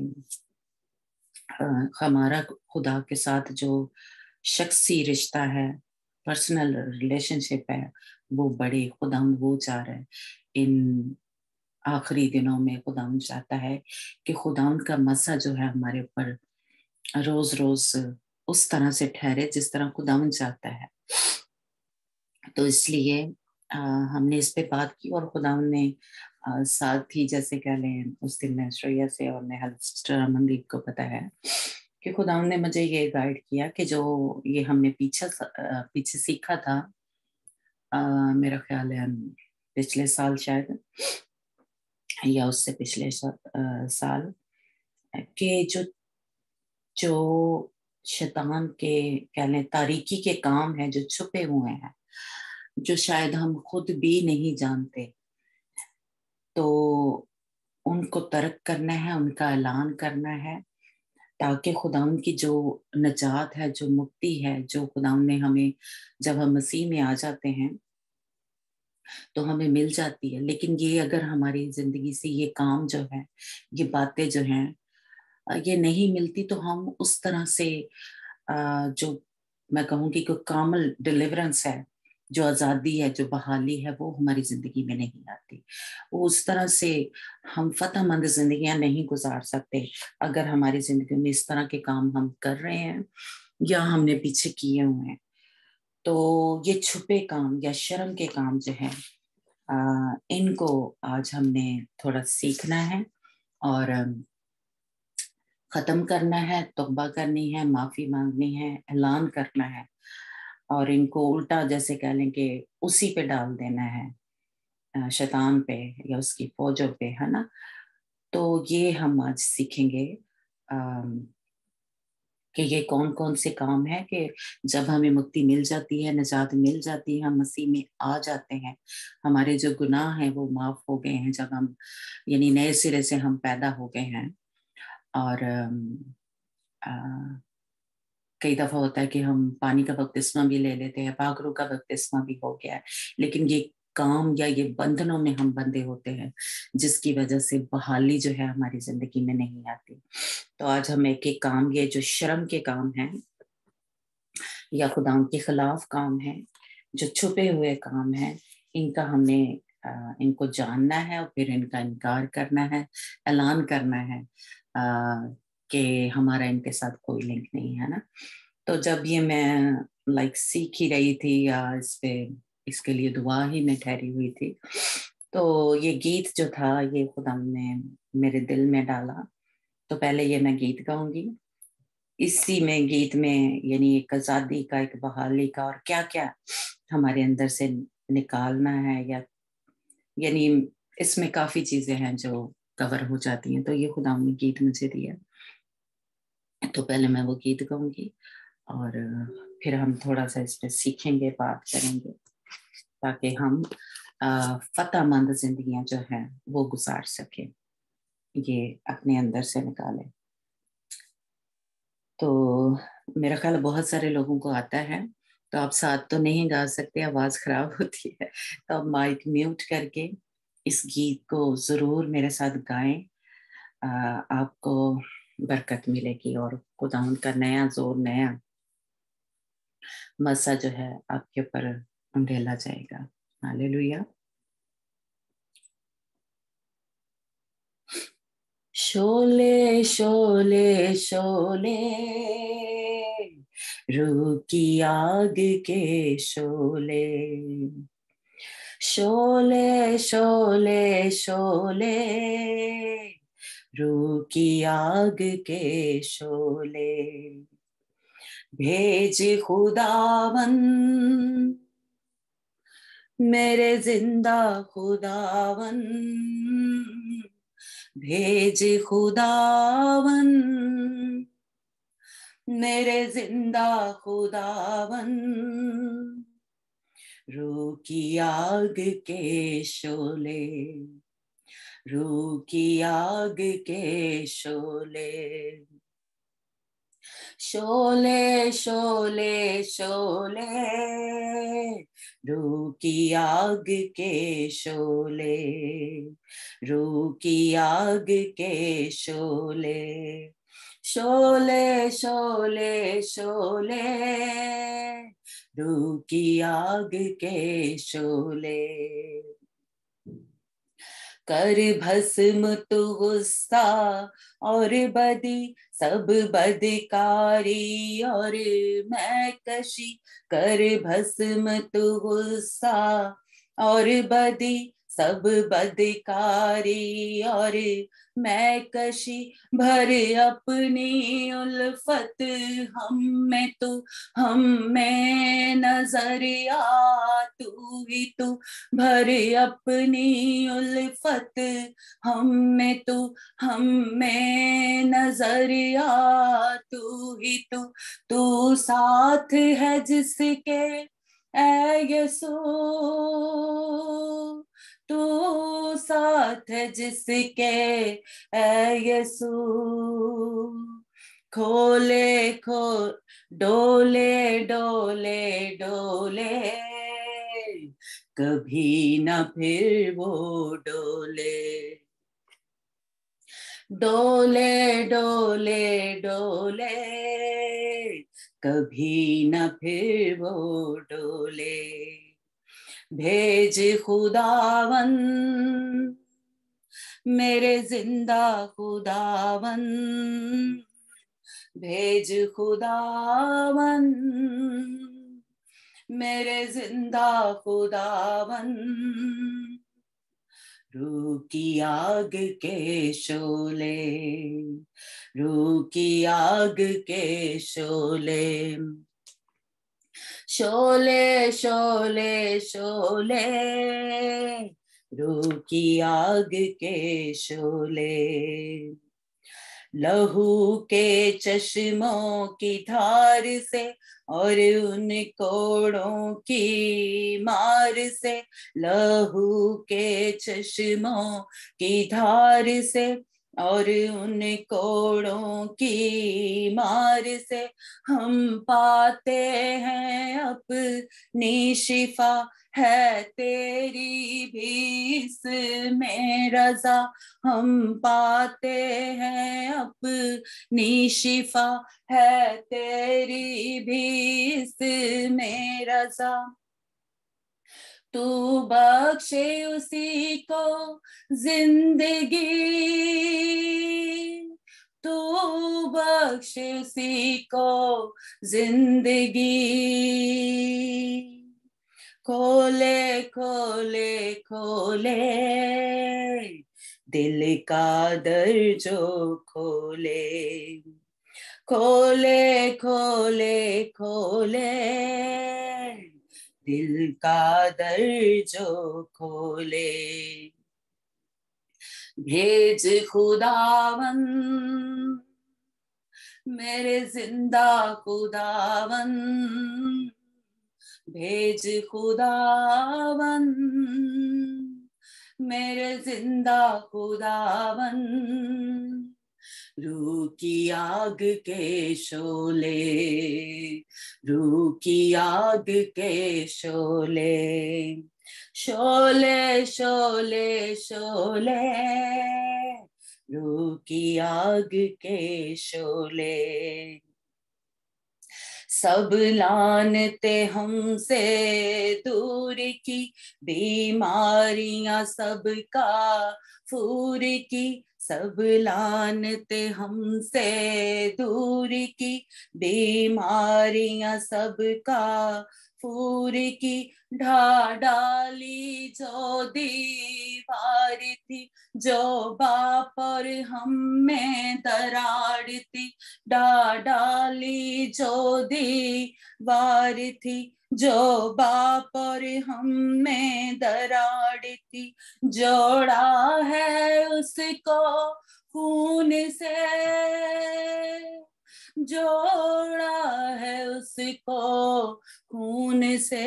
ہمارا خدا کے ساتھ جو شخصی رشتہ ہے، پرسنل ریلیشن شپ ہے، وہ بڑے خدا وہ چاہ رہے ہیں۔ ان آخری دنوں میں خدا چاہتا ہے کہ خدا کا مزہ جو ہے ہمارے اوپر روز روز اس طرح سے ٹھہرے جس طرح خدا چاہتا ہے۔ تو اس لیے ہم نے اس پہ بات کی، اور خدا نے ساتھ ہی جیسے کہہ لیں اس دن میں شریعہ سے اور میں مندیپ کو پتا ہے کہ خدا نے مجھے یہ گائیڈ کیا کہ جو یہ ہم نے پیچھے پیچھے سیکھا تھا، میرا خیال ہے پچھلے سال شاید یا اس سے پچھلے سال، کہ جو جو شیطان کے کہہ لیں تاریکی کے کام ہیں جو چھپے ہوئے ہیں، جو شاید ہم خود بھی نہیں جانتے، تو ان کو ترک کرنا ہے، ان کا اعلان کرنا ہے، تاکہ خداوند کی جو نجات ہے، جو مکتی ہے، جو خداوند نے ہمیں جب ہم مسیح میں آ جاتے ہیں تو ہمیں مل جاتی ہے۔ لیکن یہ اگر ہماری زندگی سے یہ کام جو ہے، یہ باتیں جو ہیں ये नहीं मिलती तो हम उस तरह से जो मैं कहूँगी कि कामल डिलीवरेंस है, जो आज़ादी है, जो बहाली है, वो हमारी ज़िंदगी में नहीं आती। वो उस तरह से हम फ़तहमंद ज़िंदगियाँ नहीं गुजार सकते अगर हमारी ज़िंदगी में इस तरह के काम हम कर रहे हैं या हमने पीछे किए हुए हैं। तो ये छुपे काम या शर्म के काम जो है, आ, इनको आज हमने थोड़ा सीखना है और ख़त्म करना है, तौबा करनी है, माफ़ी मांगनी है, ऐलान करना है और इनको उल्टा जैसे कह लें कि उसी पे डाल देना है, शैतान पे या उसकी फौजों पे, है ना। तो ये हम आज सीखेंगे कि ये कौन कौन से काम है कि जब हमें मुक्ति मिल जाती है, निजात मिल जाती है, हम मसीह में आ जाते हैं, हमारे जो गुनाह हैं वो माफ़ हो गए हैं, जब हम यानी नए सिरे से हम पैदा हो गए हैं। और आ, कई दफ़ा होता है कि हम पानी का बपतिस्मा भी ले लेते हैं, पाकरू का बपतिस्मा भी हो गया है, लेकिन ये काम या ये बंधनों में हम बंधे होते हैं जिसकी वजह से बहाली जो है हमारी जिंदगी में नहीं आती। तो आज हम एक एक काम, ये जो शर्म के काम हैं या खुदा के खिलाफ काम है, जो छुपे हुए काम हैं, इनका हमने आ, इनको जानना है और फिर इनका इनकार करना है, ऐलान करना है आ, कि हमारा इनके साथ कोई लिंक नहीं है ना। तो जब ये मैं लाइक सीख ही रही थी या इस पे इसके लिए दुआ ही में ठहरी हुई थी, तो ये गीत जो था ये खुदा ने मेरे दिल में डाला। तो पहले ये मैं गीत गाऊंगी, इसी में गीत में यानी एक आज़ादी का, एक बहाली का और क्या क्या हमारे अंदर से निकालना है, या यानी इसमें काफी चीजें हैं जो कवर हो जाती हैं। तो ये खुदा ने गीत मुझे दिया, तो पहले मैं वो गीत गाऊंगी और फिर हम थोड़ा सा इस पे सीखेंगे, बात करेंगे, ताकि हम फतहमंद जिंदगियां जो हैं वो गुजार सके, ये अपने अंदर से निकाले। तो मेरा ख्याल बहुत सारे लोगों को आता है, तो आप साथ तो नहीं गा सकते, आवाज खराब होती है, तो आप माइक म्यूट करके इस गीत को जरूर मेरे साथ गाएं, आपको बरकत मिलेगी और खुदा का नया जोर, नया मसा जो है आपके ऊपर ढेला जाएगा। हालेलुया। शोले शोले शोले रूह की आग के शोले, शोले शोले शोले रूह की आग के शोले, भेज खुदावन मेरे जिंदा खुदावन, भेज खुदावन मेरे जिंदा खुदावन, रूह की आग के शोले, रूह की आग के शोले, शोले शोले शोले रूह की आग के शोले, रूह की आग के शोले, शोले शोले शोले रूह की आग के शोले, कर भस्म तू गुस्सा और बदी सब बदकारी और मैं कशी, कर भस्म तू गुस्सा और बदी सब बदकारी और मैं कशी, भर अपनी उल्फत हम में तू, हम में नजर आ तू ही तू, भर अपनी उल्फत हम में तू, हम में नजर आ तू ही तू, तू साथ है जिसके ऐ यसू, तू साथ है जिसके ऐ यसू, खोले खो डोले डोले डोले कभी न फिर वो डोले, डोले डोले डोले कभी न फिर वो डोले, भेज खुदावन मेरे जिंदा खुदावन, भेज खुदावन मेरे जिंदा खुदावन, रूह की आग के शोले, रूह की आग के शोले, शोले शोले शोले, रूह की आग के शोले, लहू के चश्मों की धार से और उन कोड़ों की मार से, लहू के चश्मों की धार से और उन कोड़ों की मार से, हम पाते हैं अपनी शिफा, है तेरी भी इसमें रज़ा, हम पाते हैं अपनी शिफा, है तेरी भी इसमें रज़ा, तू बख्शे उसी को जिंदगी, तू बख्शे उसी को जिंदगी, खोले खोले खोले दिल का दर जो खोले, खोले खोले खोले दिल का दर जो खोले, भेज खुदावन मेरे जिंदा खुदावन, भेज खुदावन मेरे जिंदा खुदावन, रूह की आग के शोले, रूह की आग के शोले, शोले शोले शोले, रूह की आग के शोले, सब लानते हमसे दूर की, बीमारियां सबका फूर की, सब लानते हमसे दूर की, बीमारियां सबका फूर की, ढा डाली जो दीवार थी, जो बाप और हम में दरार थी, डा डाली जो दीवार थी, जो बाप और हम में दरार थी, जोड़ा है उसको खून से, जोड़ा है उसको खून से,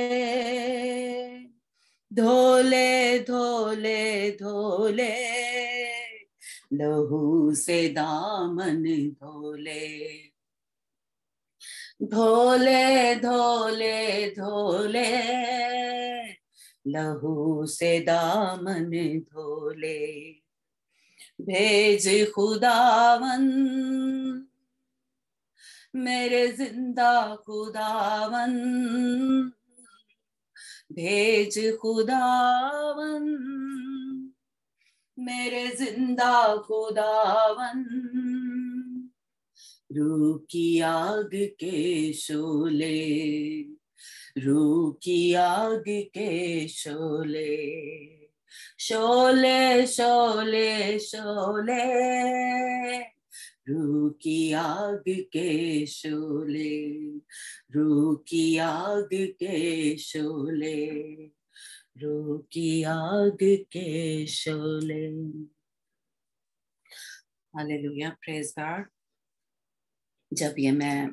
धोले धोले धोले लहू से दामन धोले, धोले धोले धोले लहू से दामन धोले, भेज खुदावन मेरे जिंदा खुदावन, भेज खुदावन मेरे जिंदा खुदावन, रूह की आग के शोले, रूह की आग के शोले, शोले शोले शोले, रूह की आग के शोले, रूह की आग के शोले, रूह की आग के शोले। Hallelujah, praise God. जब ये मैं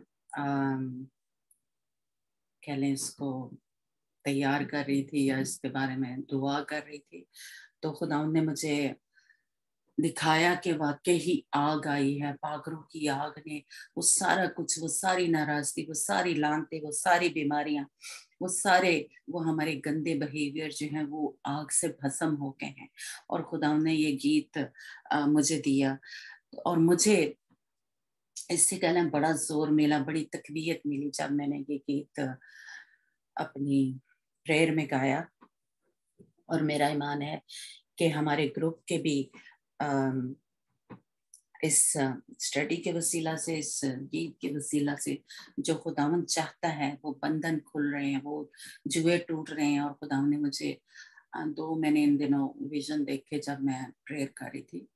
कह लें इसको तैयार कर रही थी या इसके बारे में दुआ कर रही थी, तो खुदा ने मुझे दिखाया कि वाकई ही आग आई है, पागरों की आग ने वो सारा कुछ, वो सारी नाराजगी, वो सारी लानतें, वो सारी बीमारियां, वो सारे वो हमारे गंदे बिहेवियर जो हैं वो आग से भस्म हो गए हैं। और खुदा ने ये गीत आ, मुझे दिया और मुझे इससे कहना बड़ा जोर मिला, बड़ी तकबीयत मिली जब मैंने ये गीत अपनी प्रेयर में गाया। और मेरा ईमान है कि हमारे ग्रुप के भी आम, इस स्टडी के वसीला से, इस गीत के वसीला से जो खुदावन चाहता है वो बंधन खुल रहे हैं, वो जुए टूट रहे हैं। और खुदावन ने मुझे दो मैंने इन दिनों विजन देखे जब मैं प्रेयर कर रही थी।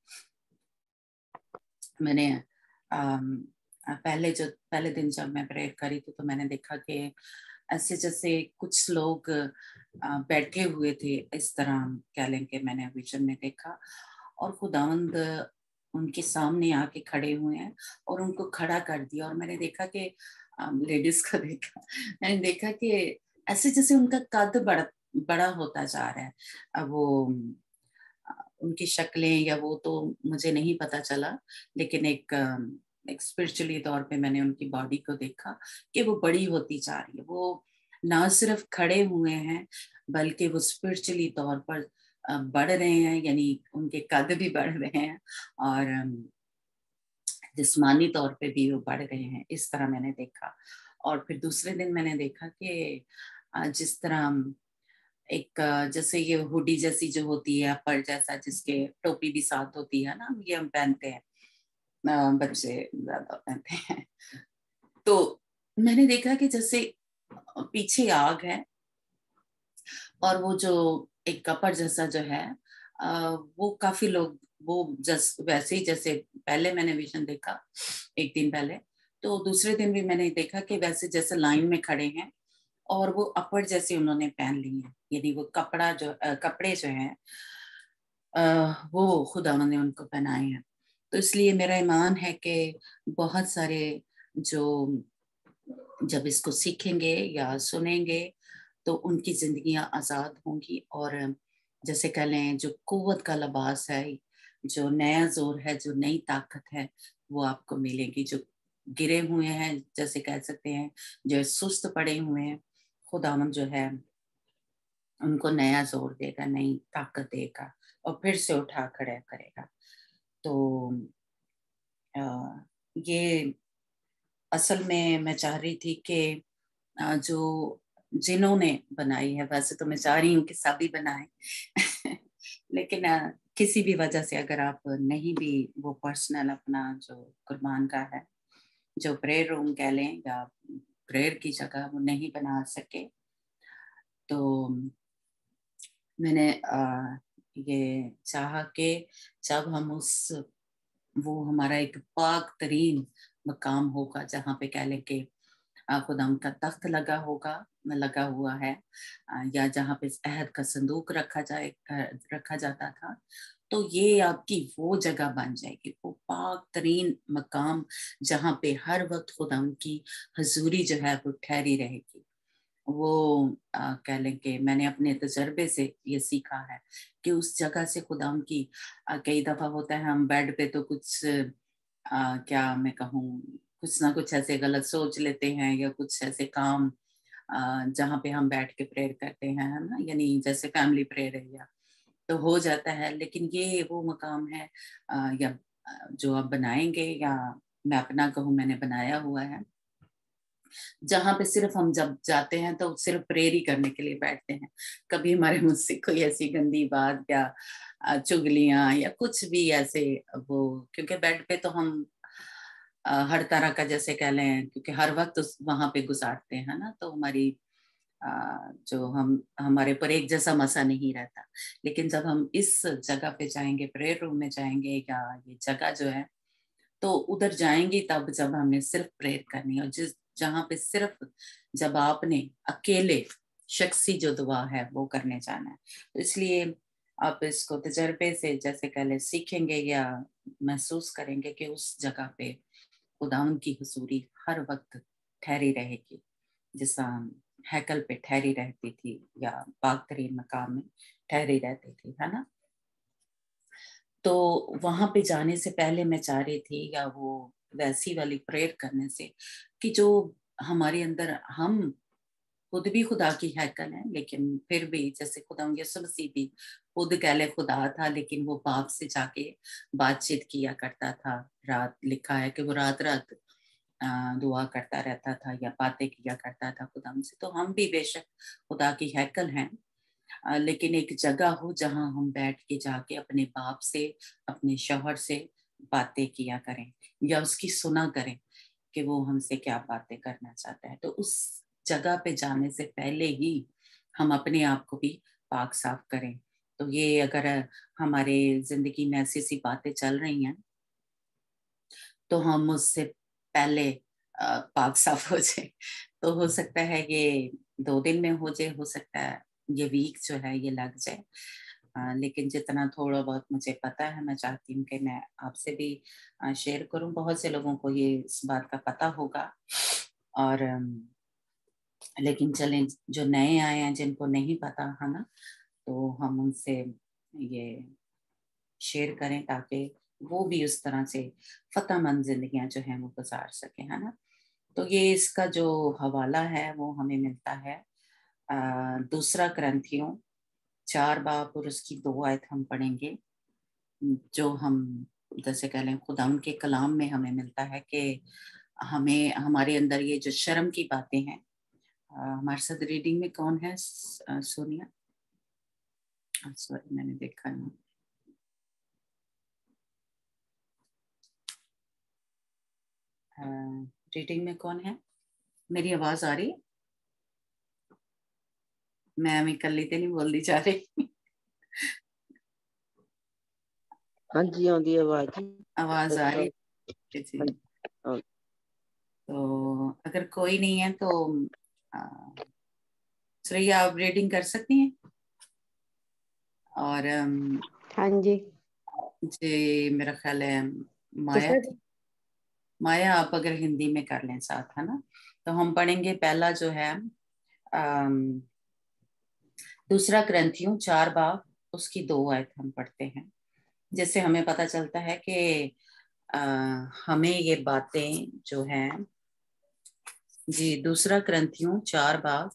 मैंने आम, पहले जो पहले दिन जब मैं प्रेयर करी थी तो मैंने देखा कि ऐसे जैसे कुछ लोग बैठे हुए थे, इस तरह कह लें कि मैंने विजन में देखा, और खुदावंद उनके सामने आके खड़े हुए हैं और उनको खड़ा कर दिया। और मैंने देखा कि लेडीज को देखा, मैंने देखा कि ऐसे जैसे उनका कद बड़ा बड़ा होता जा रहा है। अब वो उनकी शक्लें या वो तो मुझे नहीं पता चला, लेकिन एक एक स्पिरिचुअली तौर पे मैंने उनकी बॉडी को देखा कि वो बड़ी होती जा रही है। वो ना सिर्फ खड़े हुए हैं बल्कि वो स्पिरिचुअली तौर पर बढ़ रहे हैं, यानी उनके कद भी बढ़ रहे हैं और जिस्मानी तौर पे भी वो बढ़ रहे हैं। इस तरह मैंने देखा। और फिर दूसरे दिन मैंने देखा कि जिस तरह एक जैसे ये हुडी जैसी जो होती है, अपर जैसा, जिसके टोपी भी साथ होती है ना, ये हम पहनते हैं, बच्चे ज्यादा पहनते हैं। तो मैंने देखा कि जैसे पीछे आग है और वो जो एक कपड़ जैसा जो है वो काफी लोग वो जस वैसे ही जैसे पहले मैंने विजन देखा एक दिन पहले, तो दूसरे दिन भी मैंने देखा कि वैसे जैसे लाइन में खड़े हैं और वो अपर जैसे उन्होंने पहन ली है, यानी वो कपड़ा जो आ, कपड़े जो हैं वो खुदावंद ने उनको पहनाए हैं। तो इसलिए मेरा ईमान है कि बहुत सारे जो जब इसको सीखेंगे या सुनेंगे तो उनकी जिंदगियां आजाद होंगी और जैसे कह लें जो कुव्वत का लिबास है, जो नया जोर है, जो नई ताकत है, वो आपको मिलेगी। जो गिरे हुए हैं, जैसे कह सकते हैं, जो सुस्त पड़े हुए हैं, खुदावंद जो है उनको नया जोर देगा, नई ताकत देगा और फिर से उठा खड़ा करेगा। तो आ, ये असल में मैं चाह रही थी कि जो जिन्होंने बनाई है, वैसे तो मैं चाह रही हूँ कि सभी बनाए लेकिन किसी भी वजह से अगर आप नहीं भी वो पर्सनल अपना जो कुर्बान का है, जो प्रेयर रूम कह लें या प्रेयर की जगह वो नहीं बना सके, तो मैंने आ, ये चाहा कि जब हम उस वो हमारा एक पाक तरीन मकाम होगा जहाँ पे कह लें कि खुदा का तख्त लगा होगा लगा हुआ है, या जहाँ पे अहद का संदूक रखा जाए रखा जाता था, तो ये आपकी वो जगह बन जाएगी, वो पाक तरीन मकाम जहाँ पे हर वक्त खुदा की हजूरी जो है वो ठहरी रहेगी। वो आ, कह लें कि मैंने अपने तजर्बे से ये सीखा है कि उस जगह से खुदा की कई दफा होता है हम बेड पे तो कुछ आ, क्या मैं कहूँ, कुछ ना कुछ ऐसे गलत सोच लेते हैं या कुछ ऐसे काम जहाँ पे हम बैठ के प्रेयर करते हैं, है ना, यानी जैसे फैमिली प्रेयर है या तो हो जाता है। लेकिन ये वो मकाम है आ, या जो आप बनाएंगे या मैं अपना कहूँ मैंने बनाया हुआ है, जहाँ पे सिर्फ हम जब जाते हैं तो सिर्फ प्रेयर ही करने के लिए बैठते हैं। कभी हमारे मुझ से कोई ऐसी गंदी बात या चुगलियां या कुछ भी ऐसे वो, क्योंकि बेड पे तो हम आ, हर तरह का जैसे कह लें, क्योंकि हर वक्त वहां पे गुजारते हैं ना, तो हमारी आ, जो हम हमारे पर एक जैसा मसा नहीं रहता। लेकिन जब हम इस जगह पे जाएंगे, प्रेयर रूम में जाएंगे या ये जगह जो है, तो उधर जाएंगे तब जब हमने सिर्फ प्रेयर करनी है, और जिस जहाँ पे सिर्फ जब आपने अकेले शख्सी जो दुआ है वो करने जाना है। तो इसलिए आप इसको तजर्बे से जैसे कहले सीखेंगे या महसूस करेंगे कि उस जगह पे खुदावंद की हुजूरी हर वक्त ठहरी रहेगी, जिस हैकल पे ठहरी रहती थी या पाक तरीन मकाम में ठहरी रहती थी, है ना। तो वहां पे जाने से पहले मैं चाह रही थी, या वो वैसी वाली प्रेयर करने से, कि जो हमारे अंदर, हम खुद भी खुदा की हैकल है, लेकिन फिर भी जैसे खुदा यीशु मसीह भी खुद कहले खुदा था, लेकिन वो बाप से जाके बातचीत किया करता था। रात लिखा है कि वो रात रात दुआ करता रहता था या बातें किया करता था खुदा से। तो हम भी बेशक खुदा की हैकल हैं, लेकिन एक जगह हो जहां हम बैठ के जाके अपने बाप से, अपने शौहर से बातें किया करें, या उसकी सुना करें कि वो हमसे क्या बातें करना चाहता है। तो उस जगह पे जाने से पहले ही हम अपने आप को भी पाक साफ करें। तो ये अगर हमारे जिंदगी में ऐसी सी बातें चल रही हैं, तो हम उससे पहले पाक साफ हो जाए। तो हो सकता है ये दो दिन में हो जाए, हो सकता है ये वीक जो है ये लग जाए, आ, लेकिन जितना थोड़ा बहुत मुझे पता है, मैं चाहती हूँ कि मैं आपसे भी शेयर करूँ। बहुत से लोगों को ये इस बात का पता होगा, और लेकिन चलें, जो नए आए हैं जिनको नहीं पता है ना, तो हम उनसे ये शेयर करें ताकि वो भी उस तरह से फतेहमंद जिंदगियां जो हैं वो गुजार सके, है ना। तो ये इसका जो हवाला है वो हमें मिलता है आ, दूसरा ग्रंथियों चार बाब और उसकी दो आयत हम पढ़ेंगे, जो हम जैसे कह लें खुदा उनके कलाम में हमें मिलता है कि हमें हमारे अंदर ये जो शर्म की बातें हैं। हमारे साथ रीडिंग में कौन है? सोनिया, सॉरी मैंने देखा नहीं। रीडिंग में कौन है? मेरी आवाज आ रही? मैं अभी कल तो नहीं बोलती जा रही। हाँ जी आंदी आवाज आवाज आ रही जी। तो अगर कोई नहीं है तो श्रेया आप रीडिंग कर सकती हैं। और हाँ जी जी मेरा ख्याल है माया माया आप अगर हिंदी में कर लें साथ, है ना। तो हम पढ़ेंगे पहला जो है अम, दूसरा ग्रंथियों चार बाब उसकी दो आयत हम पढ़ते हैं, जिससे हमें पता चलता है कि आ, हमें ये बातें जो हैं जी, दूसरा ग्रंथियों चार बाब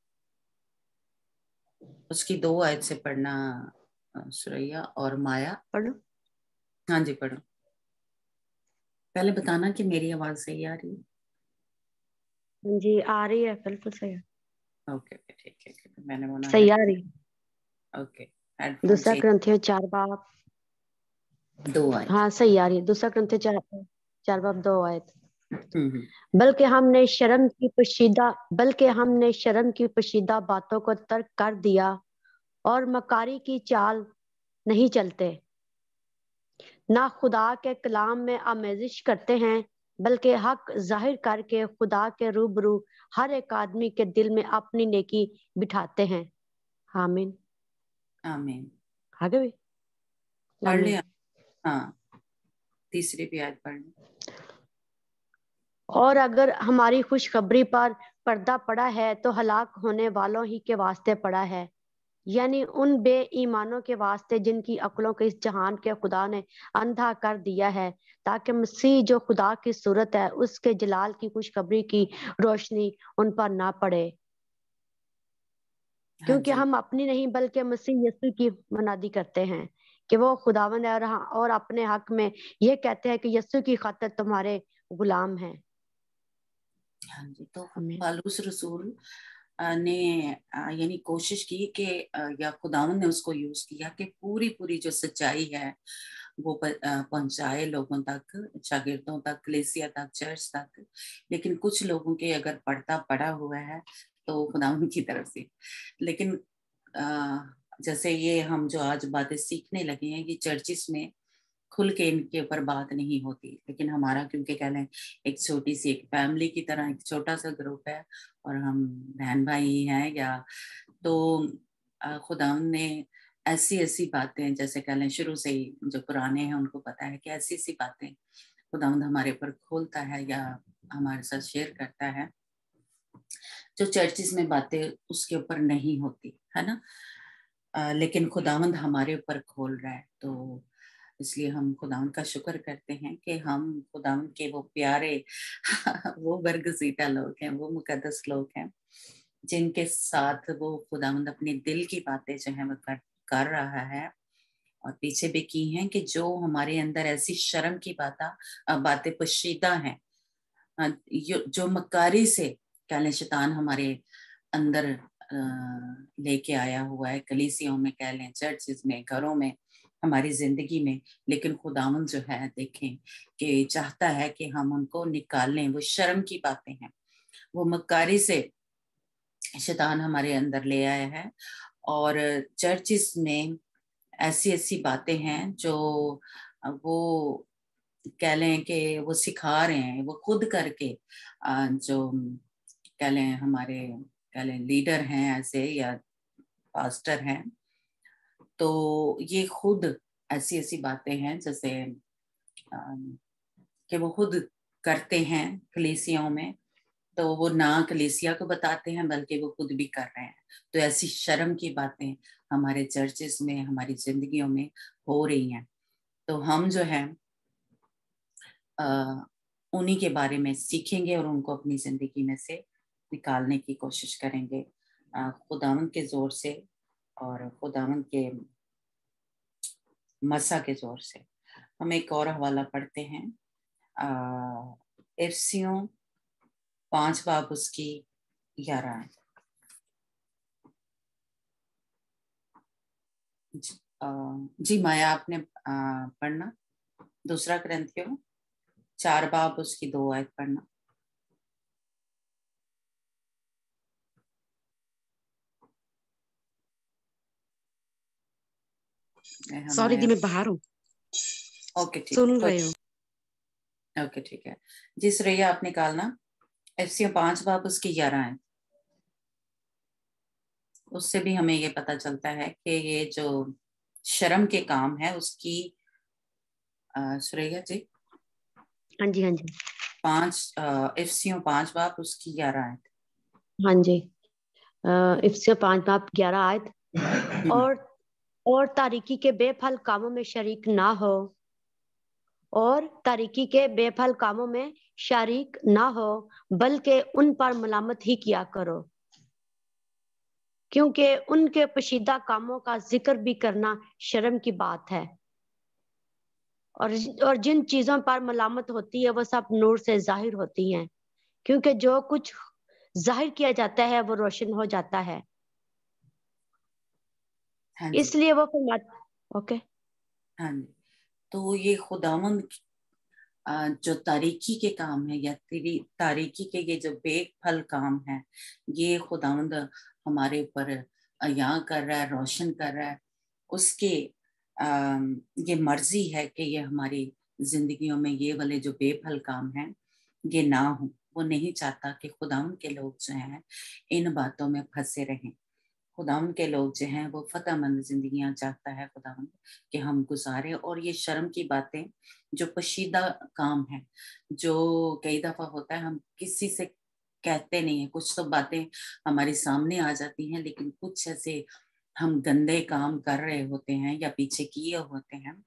उसकी दो आयत से पढ़ना सुरैया और माया। पढ़ो। हाँ जी पढ़ो। पहले बताना कि मेरी आवाज सही आ रही है। जी आ रही है, बिल्कुल सही है। ओके ओके ठीक है, मैंने बोला सही आ रही। ओके हेडफोन दूसरा ग्रंथियों चार बाब दो आयत। हाँ सही आ रही है। दूसरा ग्रंथियों चार चार बाब दो आयत। बल्कि हमने शर्म की पोशीदा बल्कि हमने शर्म की पोशीदा बातों को तर्क कर दिया और मकारी की चाल नहीं चलते, ना खुदा के कलाम में आमेजिश करते हैं, बल्कि हक जाहिर करके खुदा के रूबरू हर एक आदमी के दिल में अपनी नेकी बिठाते हैं। आमीन आमीन। आगे भी पढ़ लिया? हाँ तीसरी भी आयत पढ़ ली। और अगर हमारी खुशखबरी पर पर्दा पड़ा है तो हलाक होने वालों ही के वास्ते पड़ा है, यानी उन बेईमानों के वास्ते जिनकी अक्लों को इस जहान के खुदा ने अंधा कर दिया है, ताकि मसीह जो खुदा की सूरत है उसके जलाल की खुशखबरी की रोशनी उन पर ना पड़े। क्योंकि हम अपनी नहीं बल्कि मसीह यीशु की मनादी करते हैं कि वो खुदावंद है, और, और अपने हक में ये कहते हैं कि यीशु की खातिर तुम्हारे गुलाम हैं। हाँ जी। तो पौलुस रसूल ने यानी कोशिश की कि या खुदावंद ने उसको यूज किया कि पूरी पूरी जो सच्चाई है वो पहुंचाए लोगों तक, शागिर्दों तक, कलीसिया तक, चर्च तक। लेकिन कुछ लोगों के अगर पर्दा पड़ा हुआ है तो खुदावंद की तरफ से। लेकिन जैसे ये हम जो आज बातें सीखने लगे हैं, ये चर्चिस में खुल के इनके ऊपर बात नहीं होती, लेकिन हमारा क्योंकि कह लें एक छोटी सी एक फैमिली की तरह एक छोटा सा ग्रुप है और हम बहन भाई हैं, या तो खुदावंद ने ऐसी ऐसी बातें जैसे कह लें शुरू से ही जो पुराने हैं उनको पता है कि ऐसी ऐसी बातें खुदावंद हमारे ऊपर खोलता है या हमारे साथ शेयर करता है जो चर्चिस में बातें उसके ऊपर नहीं होती, है ना। आ, लेकिन खुदावंद हमारे ऊपर खोल रहा है। तो اس لیے ہم خداوند کا شکر کرتے ہیں کہ ہم خداوند کے وہ پیارے وہ برگزیدہ لوگ ہیں، وہ مقدس لوگ ہیں جن کے ساتھ وہ خداوند اپنے دل کی باتیں جو ہیں وہ کر, کر رہا ہے، اور پیچھے بھی کی ہیں کہ جو ہمارے اندر ایسی شرم کی باتیں باتیں پوشیدہ ہیں، جو مکاری سے کہہ لیں شیطان ہمارے اندر لے کے آیا ہوا ہے، کلیسیوں میں کہہ لیں، چرچز میں، گھروں میں، ہماری زندگی میں، لیکن خداوند جو ہے دیکھیں کہ چاہتا ہے کہ ہم ان کو نکالیں۔ وہ شرم کی باتیں ہیں، وہ مکاری سے شیطان ہمارے اندر لے آیا ہے، اور چرچز میں ایسی ایسی باتیں ہیں جو وہ کہہ لیں کہ وہ سکھا رہے ہیں، وہ خود کر کے جو کہہ لیں ہمارے کہہ لیں لیڈر ہیں ایسے یا پاسٹر ہیں، تو یہ خود ایسی ایسی باتیں ہیں جیسے کہ وہ خود کرتے ہیں کلیسیوں میں، تو وہ نہ کلیسیا کو بتاتے ہیں بلکہ وہ خود بھی کر رہے ہیں۔ تو ایسی شرم کی باتیں ہمارے چرچز میں، ہماری زندگیوں میں ہو رہی ہیں، تو ہم جو ہے انہی کے بارے میں سیکھیں گے اور ان کو اپنی زندگی میں سے نکالنے کی کوشش کریں گے خداوند کے زور سے اور خداوند کے مسا کے زور سے۔ ہم ایک اور حوالہ پڑھتے ہیں، افسیوں پانچ باب اس کی گیارہ ہے۔ جی مایا آپ نے پڑھنا دوسرا کرنتھیوں چار باب اس کی دو آیت پڑھنا۔ سوری جی میں باہر ہوں، اوکے ٹھیک سن رہی ہوں۔ اوکے ٹھیک ہے جی سریا آپ نکالنا افسیوں پانچ باب اس کی گیارہ آیت۔ اس سے بھی ہمیں یہ پتہ چلتا ہے کہ یہ جو شرم کے کام ہے اس کی سریا جی ہاں جی ہاں جی پانچ افسیوں پانچ باب اس کی گیارہ آیت۔ ہاں جی افسیوں پانچ باب گیارہ آیت، اور اور تاریکی کے بے پھل کاموں میں شریک نہ ہو، اور تاریکی کے بے پھل کاموں میں شریک نہ ہو بلکہ ان پر ملامت ہی کیا کرو، کیونکہ ان کے پوشیدہ کاموں کا ذکر بھی کرنا شرم کی بات ہے، اور اور جن چیزوں پر ملامت ہوتی ہے وہ سب نور سے ظاہر ہوتی ہیں، کیونکہ جو کچھ ظاہر کیا جاتا ہے وہ روشن ہو جاتا ہے۔ ہاں اس لیے وہ فرماتا اوکے ہاں جی تو یہ خداوند جو تاریکی کے کام ہے یا تاریکی کے یہ جو بے پھل کام ہے، یہ خداوند ہمارے اوپر عیاں کر رہا ہے، روشن کر رہا ہے۔ اس کے یہ مرضی ہے کہ یہ ہماری زندگیوں میں یہ والے جو بے پھل کام ہیں یہ نہ ہوں۔ وہ نہیں چاہتا کہ خداوند کے لوگ جو ہیں ان باتوں میں پھنسے رہیں۔ خداوند کے لوگ جو ہیں وہ فتح مند زندگیاں چاہتا ہے خداوند کہ ہم گزارے، اور یہ شرم کی باتیں جو پشیدہ کام ہے، جو کئی دفعہ ہوتا ہے ہم کسی سے کہتے نہیں ہیں، کچھ تو باتیں ہمارے سامنے آ جاتی ہیں لیکن کچھ ایسے ہم گندے کام کر رہے ہوتے ہیں یا پیچھے کیے ہوتے ہیں،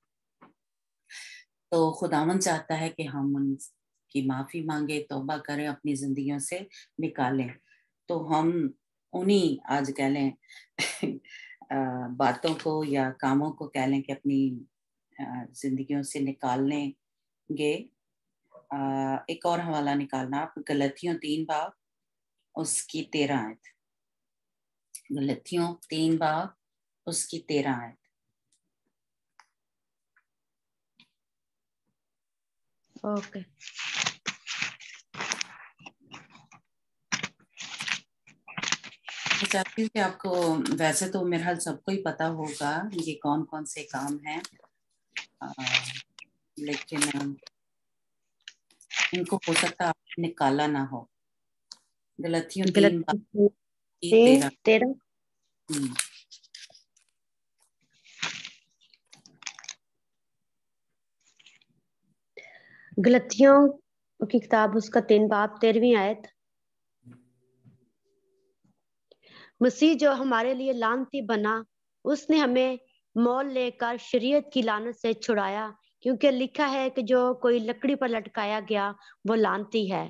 تو خداوند چاہتا ہے کہ ہم ان کی معافی مانگے، توبہ کریں، اپنی زندگیوں سے نکالیں۔ تو ہم انہی آج کہہ لیں باتوں کو یا کاموں کو کہہ لیں کہ اپنی زندگیوں سے نکال لیں گے۔ ایک اور حوالہ نکالنا آپ، غلطیوں تین باب اس کی تیرہ آیت۔ غلطیوں تین باب اس کی تیرہ آیت۔ اوکے میں چاہتی ہوں کہ آپ کو ویسے تو میرے حال سب کو ہی پتا ہوگا یہ کون کون سے کام ہیں، لیکن ان کو ہو سکتا آپ نے نکالا نہ ہو۔ غلطیوں تین تین تیرہ غلطیوں کی کتاب اس کا تین باب تیرہویں آیت۔ مسیح جو ہمارے لیے لعنتی بنا، اس نے ہمیں मोल लेकर शरीयत की लानत से छुड़ाया, क्योंकि लिखा है कि जो कोई लकड़ी पर लटकाया गया वो लानती है।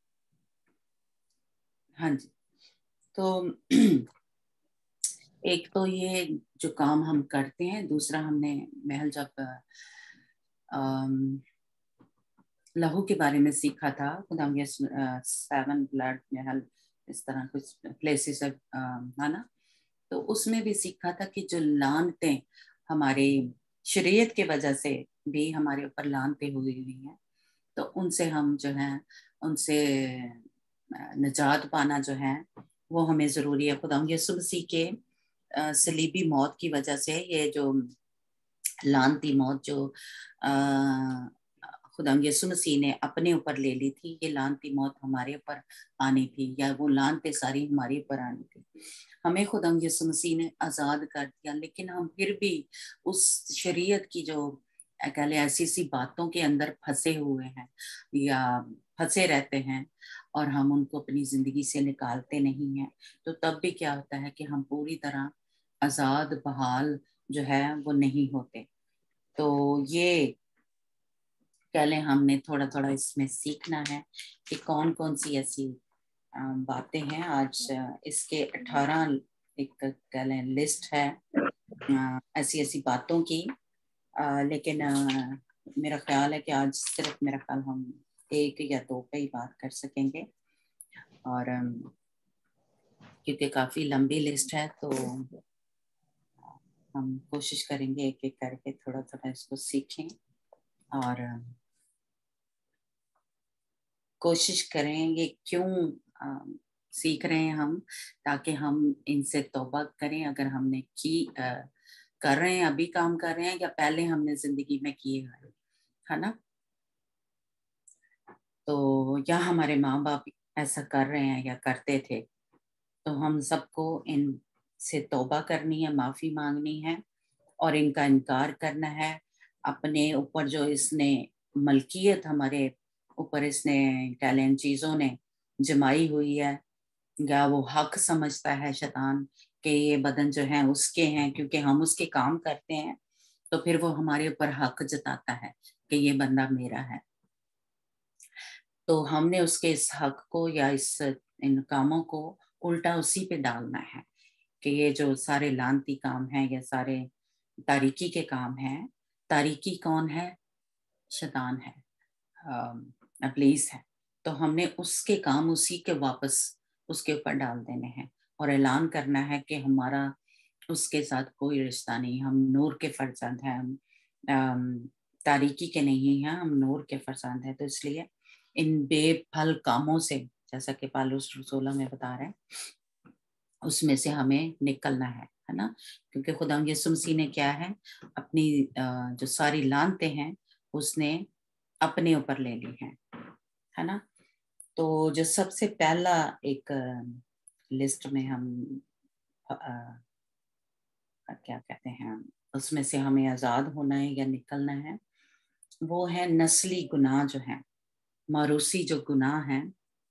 हाँ जी, तो एक तो ये जो काम हम करते हैं, दूसरा हमने महल जब लहू के बारे में सीखा था, खुदा ये सेवन ब्लड महल इस तरह कुछ प्लेसेस है ना, तो उसमें भी सीखा था कि जो लानतें हमारे शरीयत के वजह से भी हमारे ऊपर लानतें हुई हुई हैं, तो उनसे हम जो है उनसे निजात पाना जो है वो हमें ज़रूरी है। खुदा यीशु मसीह के सलीबी मौत की वजह से ये जो लानती मौत जो खुदा यीशु मसीह ने अपने ऊपर ले ली थी, ये लानती मौत हमारे ऊपर आनी थी, या वो लानतें सारी हमारे ऊपर आनी थी। हमें खुदा यीशु मसीह ने आज़ाद कर दिया, लेकिन हम फिर भी उस शरीयत की जो कह लें ऐसी सी बातों के अंदर फंसे हुए हैं या फंसे रहते हैं, और हम उनको अपनी ज़िंदगी से निकालते नहीं हैं, तो तब भी क्या होता है कि हम पूरी तरह आज़ाद बहाल जो है वो नहीं होते। तो ये कह लें हमने थोड़ा थोड़ा इसमें सीखना है कि कौन कौन सी ऐसी बातें हैं। आज इसके अठारह एक कह लें लिस्ट है ऐसी ऐसी बातों की, आ, लेकिन आ, मेरा ख्याल है कि आज सिर्फ मेरा ख्याल हम एक या दो पे ही बात कर सकेंगे, और क्योंकि काफ़ी लंबी लिस्ट है तो हम कोशिश करेंगे एक एक करके थोड़ा थोड़ा इसको सीखें, और कोशिश करेंगे क्यों आ, सीख रहे हैं हम, ताकि हम इनसे तौबा करें अगर हमने की आ, कर रहे हैं, अभी काम कर रहे हैं या पहले हमने जिंदगी में किए हैं, है ना। तो या हमारे माँ बाप ऐसा कर रहे हैं या करते थे, तो हम सबको इनसे तौबा करनी है, माफ़ी मांगनी है और इनका इनकार करना है। अपने ऊपर जो इसने मलकियत हमारे ऊपर इसने टैलेंट चीज़ों ने जमाई हुई है, या वो हक समझता है शैतान कि ये बदन जो है उसके हैं, क्योंकि हम उसके काम करते हैं, तो फिर वो हमारे ऊपर हक जताता है कि ये बंदा मेरा है। तो हमने उसके इस हक को या इस इन कामों को उल्टा उसी पे डालना है कि ये जो सारे लानती काम हैं या सारे तारीकी के काम हैं, तारीकी कौन है? शैतान है, इब्लीस है। तो हमने उसके काम उसी के वापस उसके ऊपर डाल देने हैं और ऐलान करना है कि हमारा उसके साथ कोई रिश्ता नहीं, हम नूर के फर्जंद हैं, हम तारीकी के नहीं हैं, हम नूर के फर्जंद हैं। तो इसलिए इन बेफल कामों से, जैसा कि पौलुस रसूल में बता रहे हैं, उसमें से हमें निकलना है, है ना। क्योंकि खुदा यीशु मसीह ने क्या है, अपनी जो सारी लानतें हैं उसने अपने ऊपर ले ली हैं, है ना। तो जो सबसे पहला एक लिस्ट में हम आ, क्या कहते हैं, उसमें से हमें आज़ाद होना है या निकलना है, वो है नस्ली गुनाह जो है, मारूसी जो गुनाह हैं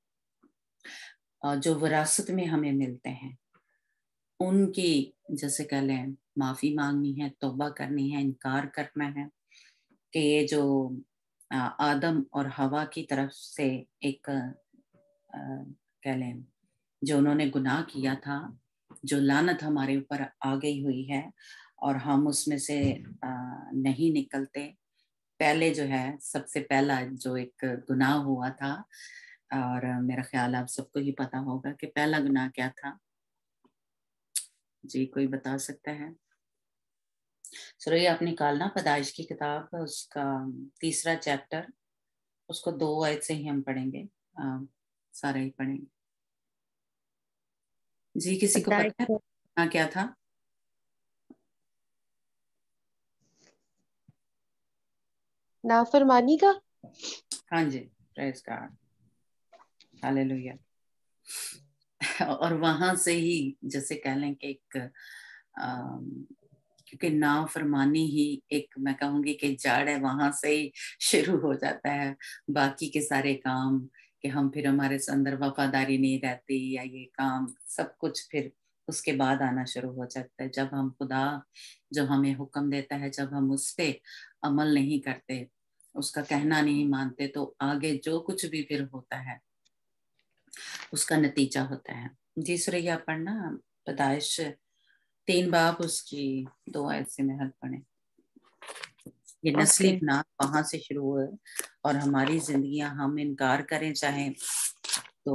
जो विरासत में हमें मिलते हैं, उनकी जैसे कह लें माफ़ी मांगनी है, तौबा करनी है, इनकार करना है कि ये जो आदम और हवा की तरफ से एक कह लें जो उन्होंने गुनाह किया था, जो लानत हमारे ऊपर आ गई हुई है और हम उसमें से आ, नहीं निकलते। पहले जो है सबसे पहला जो एक गुनाह हुआ था, और मेरा ख्याल आप सबको ही पता होगा कि पहला गुनाह क्या था। जी कोई बता सकता है? सर आप निकालना पैदाइश की किताब, उसका तीसरा चैप्टर, उसको दो आयत से ही हम पढ़ेंगे, आ, सारा ही पढ़ेंगे। जी किसी को पता है हाँ क्या था? नाफरमानी का। हाँ जी, प्रेज गॉड, हालेलुया। और वहां से ही जैसे कह लें कि एक आ, क्योंकि नाफरमानी ही एक मैं कहूंगी कि जड़ है, वहां से ही शुरू हो जाता है बाकी के सारे काम, कि हम फिर हमारे अंदर वफादारी नहीं रहती या ये काम सब कुछ फिर اس کے بعد آنا شروع ہو جاتا ہے. جب ہم خدا جو ہمیں حکم دیتا ہے جب ہم اس پہ عمل نہیں کرتے, اس کا کہنا نہیں مانتے, تو آگے جو کچھ بھی پھر ہوتا ہے اس کا نتیجہ ہوتا ہے. جی سوریا پڑھنا پیدائش تین باب اس کی دو آیت سے محل پڑھیں. یہ نسلی اوکے بنا وہاں سے شروع ہوئے اور ہماری زندگیاں ہم انکار کریں چاہیں تو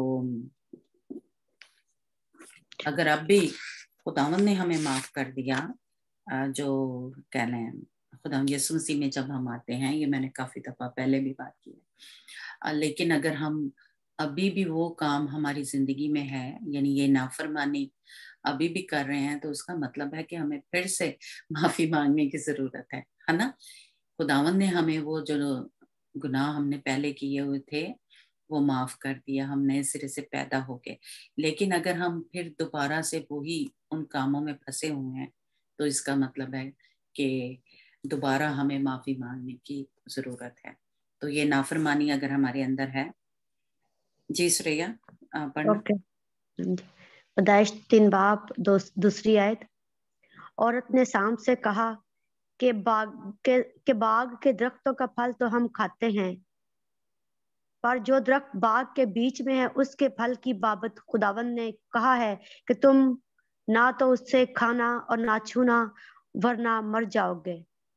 اگر اب بھی خداوند نے ہمیں معاف کر دیا, جو کہہ لیں خدا یسوع مسیح میں جب ہم آتے ہیں, یہ میں نے کافی دفعہ پہلے بھی بات کی ہے, لیکن اگر ہم ابھی بھی وہ کام ہماری زندگی میں ہے, یعنی یہ نافرمانی ابھی بھی کر رہے ہیں, تو اس کا مطلب ہے کہ ہمیں پھر سے معافی مانگنے کی ضرورت ہے ہے نا. خداوند نے ہمیں وہ جو گناہ ہم نے پہلے کیے ہوئے تھے وہ معاف کر دیا, ہم نئے سرے سے پیدا ہو گئے. لیکن اگر ہم پھر دوبارہ سے وہی ان کاموں میں پھنسے ہوئے ہیں, تو اس کا مطلب ہے کہ دوبارہ ہمیں معافی مانگنے کی ضرورت ہے. تو یہ نافرمانی اگر ہمارے اندر ہے. جی سوریا پڑھنا. اوکے پیدائش تین باب دوسری آیت. عورت نے سام سے کہا کہ باغ کے کہ باغ کے درختوں کا پھل تو ہم کھاتے ہیں, پر جو درخت باغ کے بیچ میں ہے اس کے پھل کی بابت خداوند نے کہا ہے کہ تم نہ تو اس سے کھانا اور نہ چھونا ورنہ مر جاؤ گے.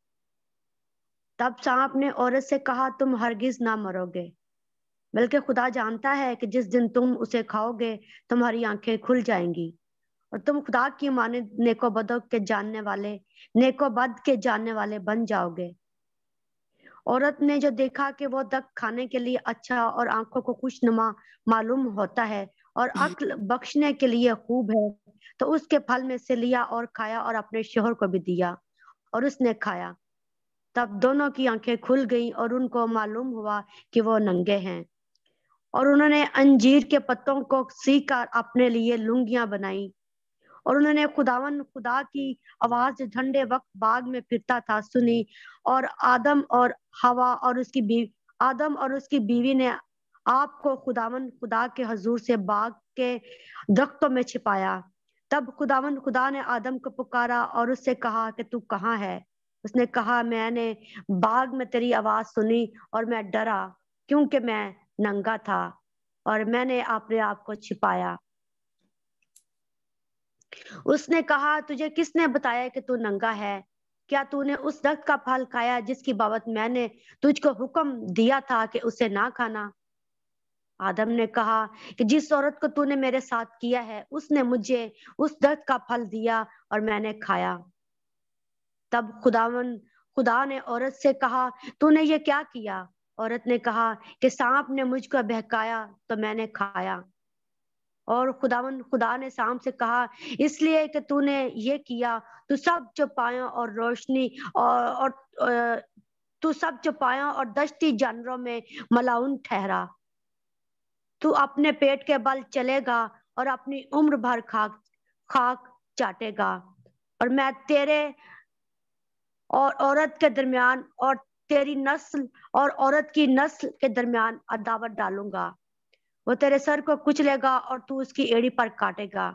تب سانپ نے عورت سے کہا تم ہرگز نہ مرو گے, بلکہ خدا جانتا ہے کہ جس دن تم اسے کھاؤ گے تمہاری آنکھیں کھل جائیں گی اور تم خدا کی مانند نیک و بد کے جاننے والے نیک و بد کے جاننے والے بن جاؤ گے. عورت نے جو دیکھا کہ وہ درخت کھانے کے لیے اچھا اور آنکھوں کو خوش نما معلوم ہوتا ہے اور عقل بخشنے کے لیے خوب ہے, تو اس کے پھل میں سے لیا اور کھایا اور اپنے شوہر کو بھی دیا اور اس نے کھایا. تب دونوں کی آنکھیں کھل گئیں اور ان کو معلوم ہوا کہ وہ ننگے ہیں, اور انہوں نے انجیر کے پتوں کو سی کر اپنے لیے لنگیاں بنائی. اور انہوں نے خداون خدا کی آواز جو ٹھنڈے وقت باغ میں پھرتا تھا سنی, اور آدم اور ہوا اور اس کی بیوی آدم اور اس کی بیوی نے آپ کو خداون خدا کے حضور سے باغ کے درختوں میں چھپایا. تب خداون خدا نے آدم کو پکارا اور اس سے کہا کہ تو کہاں ہے؟ اس نے کہا میں نے باغ میں تیری آواز سنی اور میں ڈرا کیونکہ میں ننگا تھا اور میں نے اپنے آپ کو چھپایا. اس نے کہا تجھے کس نے بتایا کہ تو ننگا ہے؟ کیا تو نے اس درخت کا پھل کھایا جس کی بابت میں نے تجھ کو حکم دیا تھا کہ اسے نہ کھانا؟ آدم نے کہا کہ جس عورت کو تو نے میرے ساتھ کیا ہے اس نے مجھے اس درخت کا پھل دیا اور میں نے کھایا. تب خداون خدا نے عورت سے کہا تو نے یہ کیا کیا؟ عورت نے کہا کہ سانپ نے مجھ کو بہکایا تو میں نے کھایا. اور خداون خدا نے سام سے کہا اس لیے کہ تو نے یہ کیا تو سب چوپایوں اور روشنی اور, اور تو سب چوپایوں اور دشتی جانوروں میں ملاؤن ٹھہرا. تو اپنے پیٹ کے بل چلے گا اور اپنی عمر بھر خاک خاک چاٹے گا, اور میں تیرے اور عورت کے درمیان اور تیری نسل اور عورت کی نسل کے درمیان عداوت ڈالوں گا, وہ تیرے سر کو کچلے گا اور تو اس کی ایڑی پر کاٹے گا.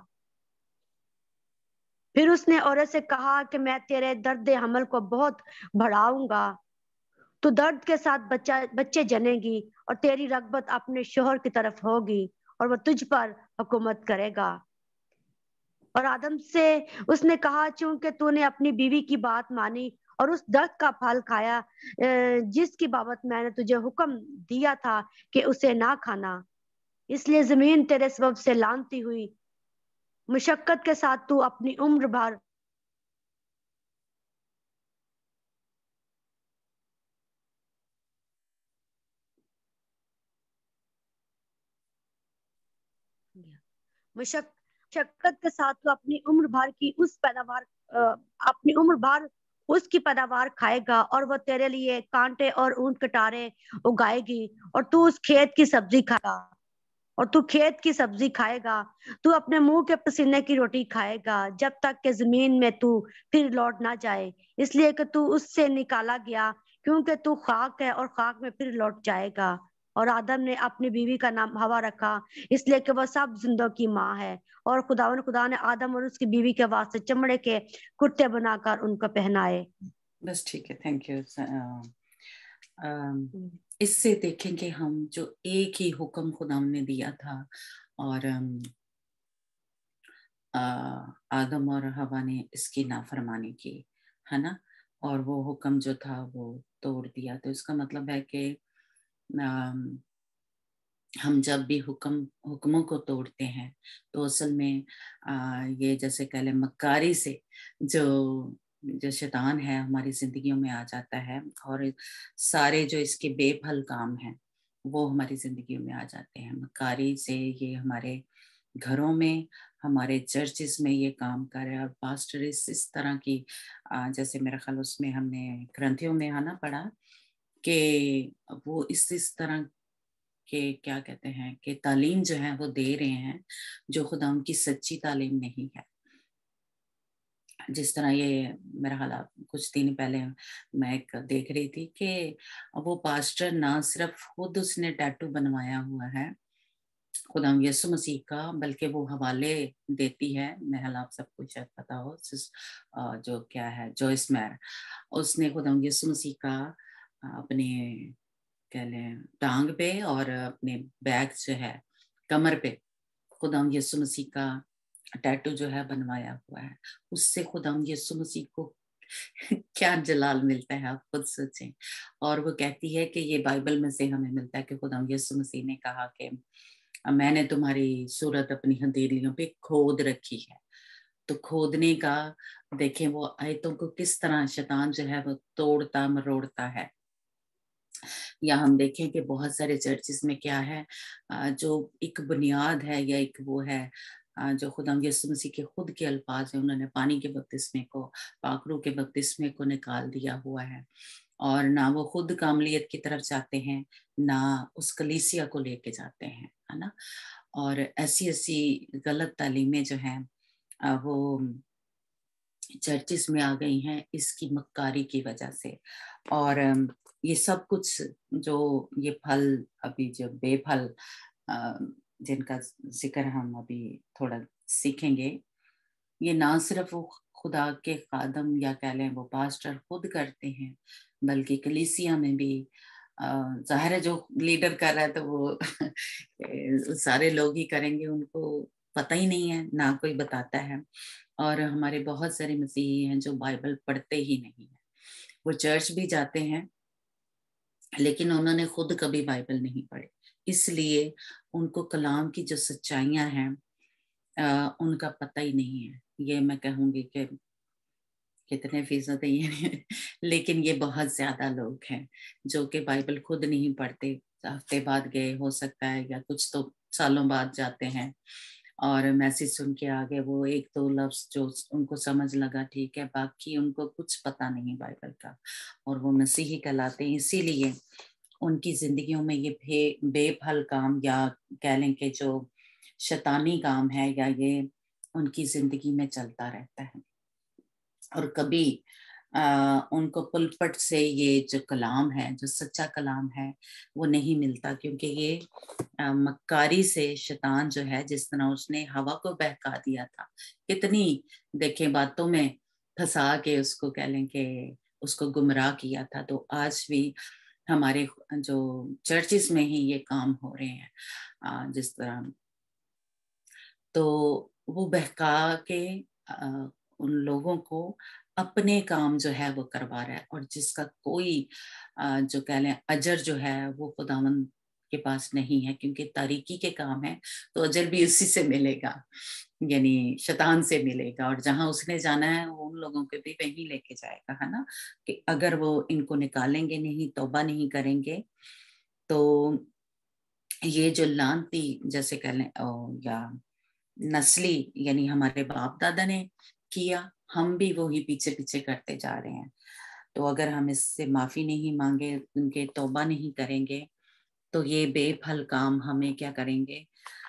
پھر اس نے عورت سے کہا کہ میں تیرے درد حمل کو بہت بڑھاؤں گا, تو درد کے ساتھ بچہ بچے جنے گی اور تیری رغبت اپنے شوہر کی طرف ہوگی اور وہ تجھ پر حکومت کرے گا. اور آدم سے اس نے کہا چونکہ تو نے اپنی بیوی کی بات مانی اور اس درخت کا پھل کھایا جس کی بابت میں نے تجھے حکم دیا تھا کہ اسے نہ کھانا, اس لیے زمین تیرے سبب سے لعنتی ہوئی, مشقت کے ساتھ تو اپنی عمر بھر مشقت کے ساتھ تو اپنی عمر بھر کی اس پیداوار اپنی عمر بھر اس کی پیداوار کھائے گا, اور وہ تیرے لیے کانٹے اور اونٹ کٹارے اگائے گی اور تو اس کھیت کی سبزی کھائے گا اور تو کھیت کی سبزی کھائے گا. تو اپنے منہ کے پسینے کی روٹی کھائے گا جب تک کہ زمین میں تو پھر لوٹ نہ جائے, اس لیے کہ تو اس سے نکالا گیا کیونکہ تو خاک ہے اور خاک میں پھر لوٹ جائے گا. اور آدم نے اپنی بیوی کا نام ہوا رکھا اس لیے کہ وہ سب زندوں کی ماں ہے، اور خداوند خدا نے آدم اور اس کی بیوی کے واسطے چمڑے کے کرتے بنا کر ان کو پہنائے۔ بس ٹھیک ہے، تھینک یو۔ اس سے دیکھیں کہ ہم جو ایک ہی حکم خداوند نے دیا تھا اور آدم اور حوا نے اس کی نافرمانی کی ہے نا، اور وہ حکم جو تھا وہ توڑ دیا، تو اس کا مطلب ہے کہ ہم جب بھی حکم حکموں کو توڑتے ہیں تو اصل میں یہ جیسے کہہ لیں مکاری سے جو جو شیطان ہے ہماری زندگیوں میں آ جاتا ہے، اور سارے جو اس کے بے پھل کام ہیں وہ ہماری زندگیوں میں آ جاتے ہیں مکاری سے۔ یہ ہمارے گھروں میں، ہمارے چرچز میں یہ کام کر رہے ہیں، اور پاسٹر اس اس طرح کی جیسے میرا خیال اس میں ہم نے گرنتھیوں میں ہے نا پڑھا کہ وہ اس اس طرح کہ کیا کہتے ہیں کہ تعلیم جو ہے وہ دے رہے ہیں جو خدا ان کی سچی تعلیم نہیں ہے۔ جس طرح یہ میرا حال کچھ دن پہلے میں ایک دیکھ رہی تھی کہ وہ پاسٹر نہ صرف خود اس نے ٹیٹو بنوایا ہوا ہے خدا یسوع مسیح کا، بلکہ وہ حوالے دیتی ہے، میرا حال آپ سب کچھ شاید پتا ہو، جو کیا ہے جوئس میر، اس نے خدا یسوع مسیح کا اپنے کہہ لیں ٹانگ پہ اور اپنے بیک جو ہے کمر پہ خدا یسوع مسیح کا ٹیٹو جو ہے بنوایا ہوا ہے۔ اس سے خدا یسوع مسیح کو کیا جلال ملتا ہے آپ خود سوچیں۔ اور وہ کہتی ہے کہ یہ بائبل میں سے ہمیں ملتا ہے کہ خدا یسوع مسیح نے کہا کہ میں نے تمہاری صورت اپنی ہتھیلیوں پہ کھود رکھی ہے۔ تو کھودنے کا دیکھیں وہ آیتوں کو کس طرح شیطان جو ہے وہ توڑتا مروڑتا ہے۔ یا ہم دیکھیں کہ بہت سارے چرچز میں کیا ہے جو ایک بنیاد ہے یا ایک وہ ہے جو خدا یسوع مسیح کے خود کے الفاظ ہیں، انہوں نے پانی کے بپتسمے کو، پاکرو کے بپتسمے کو نکال دیا ہوا ہے، اور نہ وہ خود کاملیت کی طرف جاتے ہیں نہ اس کلیسیا کو لے کے جاتے ہیں ہے نا۔ اور ایسی ایسی غلط تعلیمیں جو ہیں وہ چرچز میں آ گئی ہیں اس کی مکاری کی وجہ سے۔ اور یہ سب کچھ جو یہ پھل ابھی جو بے پھل جن کا ذکر ہم ابھی تھوڑا سیکھیں گے، یہ نہ صرف وہ خدا کے خادم یا کہہ لیں وہ پاسٹر خود کرتے ہیں، بلکہ کلیسیا میں بھی ظاہر ہے جو لیڈر کر رہا ہے تو وہ سارے لوگ ہی کریں گے، ان کو پتہ ہی نہیں ہے، نہ کوئی بتاتا ہے۔ اور ہمارے بہت سارے مسیحی ہیں جو بائبل پڑھتے ہی نہیں ہیں، وہ چرچ بھی جاتے ہیں لیکن انہوں نے خود کبھی بائبل نہیں پڑھی، اس لیے ان کو کلام کی جو سچائیاں ہیں ان کا پتہ ہی نہیں ہے۔ یہ میں کہوں گی کہ کتنے فیصد یہ لیکن یہ بہت زیادہ لوگ ہیں جو کہ بائبل خود نہیں پڑھتے، ہفتے بعد گئے ہو سکتا ہے یا کچھ تو سالوں بعد جاتے ہیں، اور میسیج سن کے آگے وہ ایک دو لفظ جو ان کو سمجھ لگا ٹھیک ہے، باقی ان کو کچھ پتہ نہیں بائبل کا، اور وہ مسیحی کہلاتے ہیں۔ اسی لیے ان کی زندگیوں میں یہ بے پھل کام یا کہہ لیں کہ جو شیطانی کام ہے یا یہ ان کی زندگی میں چلتا رہتا ہے، اور کبھی آ, ان کو پلپٹ سے یہ جو کلام ہے، جو سچا کلام ہے وہ نہیں ملتا، کیونکہ یہ مکاری سے شیطان جو ہے جس طرح اس نے ہوا کو بہکا دیا تھا، کتنی دیکھیں باتوں میں پھنسا کے اس کو کہہ لیں کہ اس کو گمراہ کیا تھا، تو آج بھی ہمارے جو چرچز میں ہی یہ کام ہو رہے ہیں آ, جس طرح تو وہ بہکا کے آ, ان لوگوں کو اپنے کام جو ہے وہ کروا رہا ہے، اور جس کا کوئی جو کہہ لیں اجر جو ہے وہ خداوند کے پاس نہیں ہے، کیونکہ تاریکی کے کام ہے تو اجر بھی اسی سے ملے گا، یعنی شیطان سے ملے گا، اور جہاں اس نے جانا ہے وہ ان لوگوں کو بھی وہیں لے کے جائے گا، ہے نا، کہ اگر وہ ان کو نکالیں گے نہیں، توبہ نہیں کریں گے، تو یہ جو لعنتی جیسے کہہ لیں یا نسلی یعنی ہمارے باپ دادا نے کیا، ہم بھی وہی پیچھے پیچھے کرتے جا رہے ہیں۔ تو اگر ہم اس سے معافی نہیں مانگے، ان کے توبہ نہیں کریں گے، تو یہ بے پھل کام ہمیں کیا کریں گے،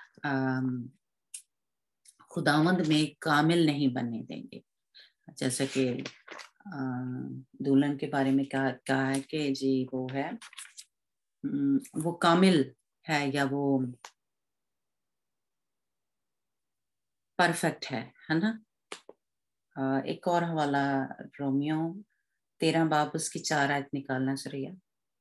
خداوند میں کامل نہیں بننے دیں گے۔ جیسا کہ دلہن کے بارے میں کہا ہے کہ جی وہ ہے وہ کامل ہے یا وہ پرفیکٹ ہے ہے نا. ایک اور حوالہ رومیو تیرہ باب اس کی چار آیت نکالنا سریا.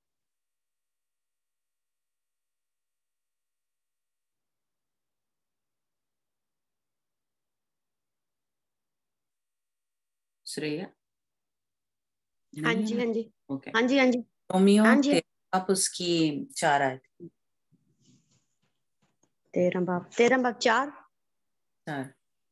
سریا ہاں جی ہاں جی اوکے ہاں جی ہاں جی رومیو ہاں جی آپ اس کی چار آیت. تیرہ باب تیرہ باب چار. چار.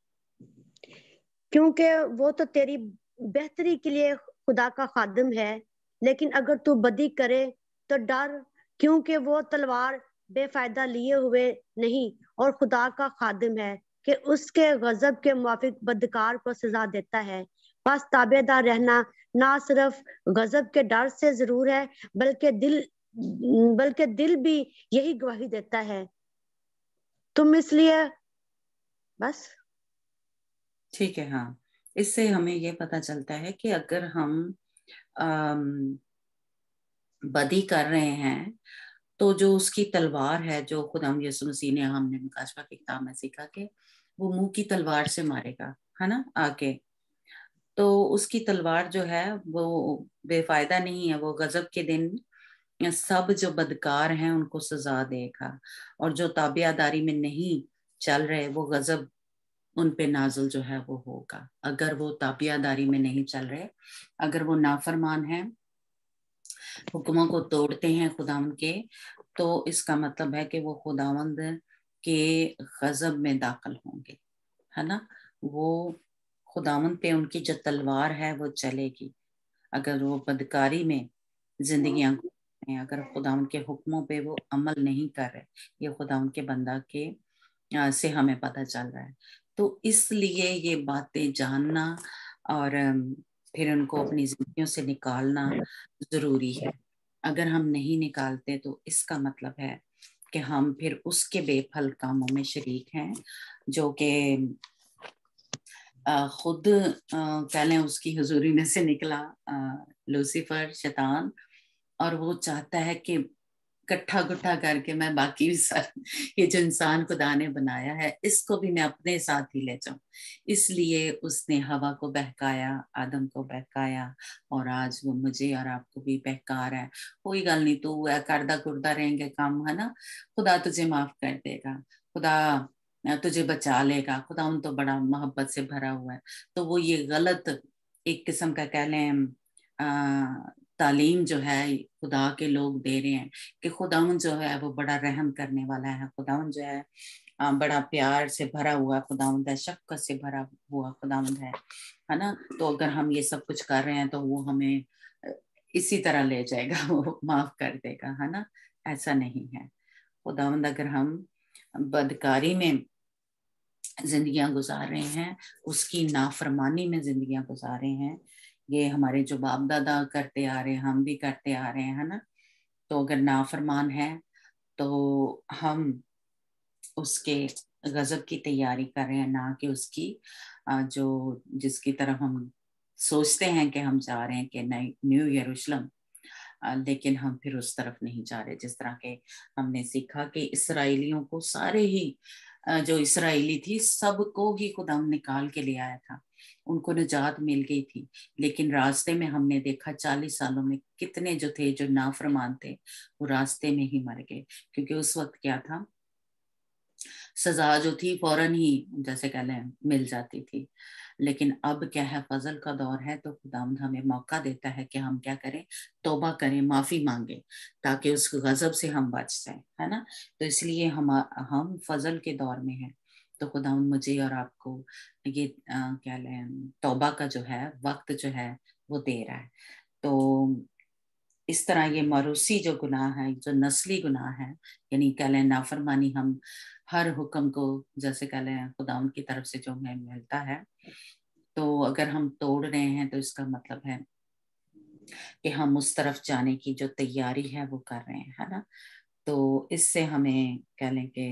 کیونکہ وہ تو تیری بہتری کے لیے خدا کا خادم ہے، لیکن اگر تو بدی کرے تو ڈر، کیونکہ وہ تلوار بے فائدہ لیے ہوئے نہیں اور خدا کا خادم ہے کہ اس کے غضب کے موافق بدکار کو سزا دیتا ہے. بس تابع دار رہنا نہ صرف غضب کے ڈر سے ضرور ہے بلکہ دل بلکہ دل بھی یہی گواہی دیتا ہے. تم اس لیے بس ٹھیک ہے. ہاں اس سے ہمیں یہ پتہ چلتا ہے کہ اگر ہم بدی کر رہے ہیں تو جو اس کی تلوار ہے، جو خدا یسوع مسیح نے ہم نے مکاشفہ کی کتاب میں سیکھا کہ وہ منہ کی تلوار سے مارے گا ہے نا آ کے، تو اس کی تلوار جو ہے وہ بے فائدہ نہیں ہے. وہ غضب کے دن سب جو بدکار ہیں ان کو سزا دے گا، اور جو تابعہ داری میں نہیں چل رہے وہ غضب ان پہ نازل جو ہے وہ ہوگا. اگر وہ تابعہ داری میں نہیں چل رہے، اگر وہ نافرمان ہیں، حکموں کو توڑتے ہیں خداوند کے، تو اس کا مطلب ہے کہ وہ خداوند کے غضب میں داخل ہوں گے ہے نا. وہ خداوند پہ ان کی جو تلوار ہے وہ چلے گی اگر وہ بدکاری میں زندگیاں ہیں، اگر خداوند کے حکموں پہ وہ عمل نہیں کر رہے. یہ خداوند کے بندہ کے سے ہمیں پتہ چل رہا ہے. تو اس لیے یہ باتیں جاننا اور پھر ان کو اپنی زندگیوں سے نکالنا ضروری ہے. اگر ہم نہیں نکالتے تو اس کا مطلب ہے کہ ہم پھر اس کے بے پھل کاموں میں شریک ہیں، جو کہ خود کہہ لیں اس کی حضوری میں سے نکلا لوسیفر شیطان، اور وہ چاہتا ہے کہ کٹھا گٹھا کر کے میں باقی سب یہ جو انسان خدا نے بنایا ہے اس کو بھی میں اپنے ساتھ ہی لے جاؤں. اس لیے اس نے ہوا کو بہکایا، آدم کو بہکایا، اور آج وہ مجھے اور آپ کو بھی بہکا رہا ہے. کوئی گل نہیں، تو کردہ کردہ رہیں گے کام ہے نا، خدا تجھے معاف کر دے گا، خدا تجھے بچا لے گا. خدا ان تو بڑا محبت سے بھرا ہوا ہے. تو وہ یہ غلط ایک قسم کا کہہ لیں تعلیم جو ہے خدا کے لوگ دے رہے ہیں کہ خداوند جو ہے وہ بڑا رحم کرنے والا ہے، خداوند جو ہے بڑا پیار سے بھرا ہوا خداوند ہے، شفقت سے بھرا ہوا خداوند ہے ہے نا. تو اگر ہم یہ سب کچھ کر رہے ہیں تو وہ ہمیں اسی طرح لے جائے گا، وہ معاف کر دے گا ہے نا. ایسا نہیں ہے. خداوند اگر ہم بدکاری میں زندگیاں گزار رہے ہیں، اس کی نافرمانی میں زندگیاں گزار رہے ہیں، یہ ہمارے جو باپ دادا کرتے آ رہے ہیں ہم بھی کرتے آ رہے ہیں نا. تو اگر نافرمان ہے تو ہم اس کے غضب کی تیاری کر رہے ہیں، نہ کہ اس کی جو جس کی طرف ہم سوچتے ہیں کہ ہم جا رہے ہیں کہ نیو یروشلم، لیکن ہم پھر اس طرف نہیں جا رہے. جس طرح کہ ہم نے سیکھا کہ اسرائیلیوں کو سارے ہی جو اسرائیلی تھی سب کو ہی خدا نکال کے لے آیا تھا، ان کو نجات مل گئی تھی. لیکن راستے میں ہم نے دیکھا چالیس سالوں میں کتنے جو تھے جو نافرمان تھے وہ راستے میں ہی مر گئے، کیونکہ اس وقت کیا تھا، سزا جو تھی فوراً ہی جیسے کہہ لیں مل جاتی تھی. لیکن اب کیا ہے، فضل کا دور ہے، تو خداوند ہمیں موقع دیتا ہے کہ ہم کیا کریں، توبہ کریں، معافی مانگیں، تاکہ اس غضب سے ہم بچ جائیں ہے نا. تو اس لیے ہم ہم فضل کے دور میں ہیں. تو خداوند مجھے اور آپ کو یہ کیا لیں توبہ کا جو ہے وقت جو ہے وہ دے رہا ہے. تو اس طرح یہ موروثی جو گناہ ہے، جو نسلی گناہ ہے، یعنی کہہ لیں نافرمانی، ہم ہر حکم کو جیسے کہہ لیں خداوند کی طرف سے جو ہمیں ملتا ہے، تو اگر ہم توڑ رہے ہیں تو اس کا مطلب ہے کہ ہم اس طرف جانے کی جو تیاری ہے وہ کر رہے ہیں ہے نا. تو اس سے ہمیں کہہ لیں کہ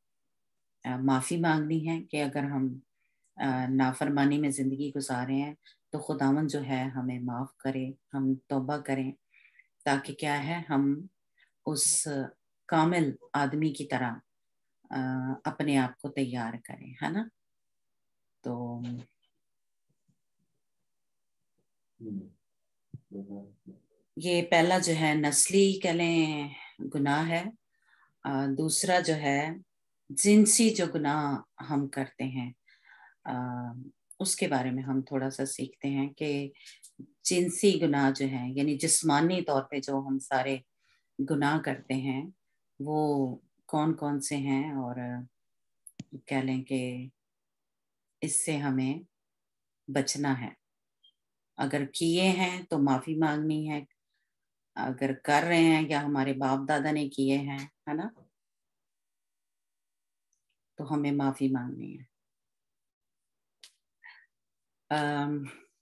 معافی مانگنی ہے کہ اگر ہم نافرمانی میں زندگی گزارے ہیں تو خداوند جو ہے ہمیں معاف کرے، ہم توبہ کریں، تاکہ کیا ہے ہم उस कामिल आदमी की तरह अपने आप को तैयार करें, है ना। तो ये पहला जो है नस्ली कह लें गुनाह है। दूसरा जो है जिनसी जो गुनाह हम करते हैं, आ, उसके बारे में हम थोड़ा सा सीखते हैं कि जिनसी गुनाह जो है यानी जिस्मानी तौर पे जो हम सारे गुनाह करते हैं वो कौन कौन से हैं, और कह लें कि इससे हमें बचना है। अगर किए हैं तो माफी मांगनी है, अगर कर रहे हैं या हमारे बाप दादा ने किए हैं, है ना, तो हमें माफी मांगनी है। आम,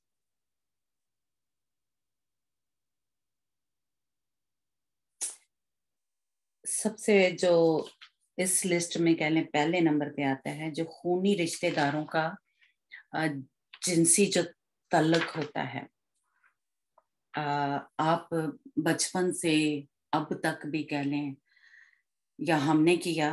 सबसे जो इस लिस्ट में कह लें पहले नंबर पे आता है जो खूनी रिश्तेदारों का जिनसी जो तल्लुक होता है। आ, आप बचपन से अब तक भी कह लें या हमने किया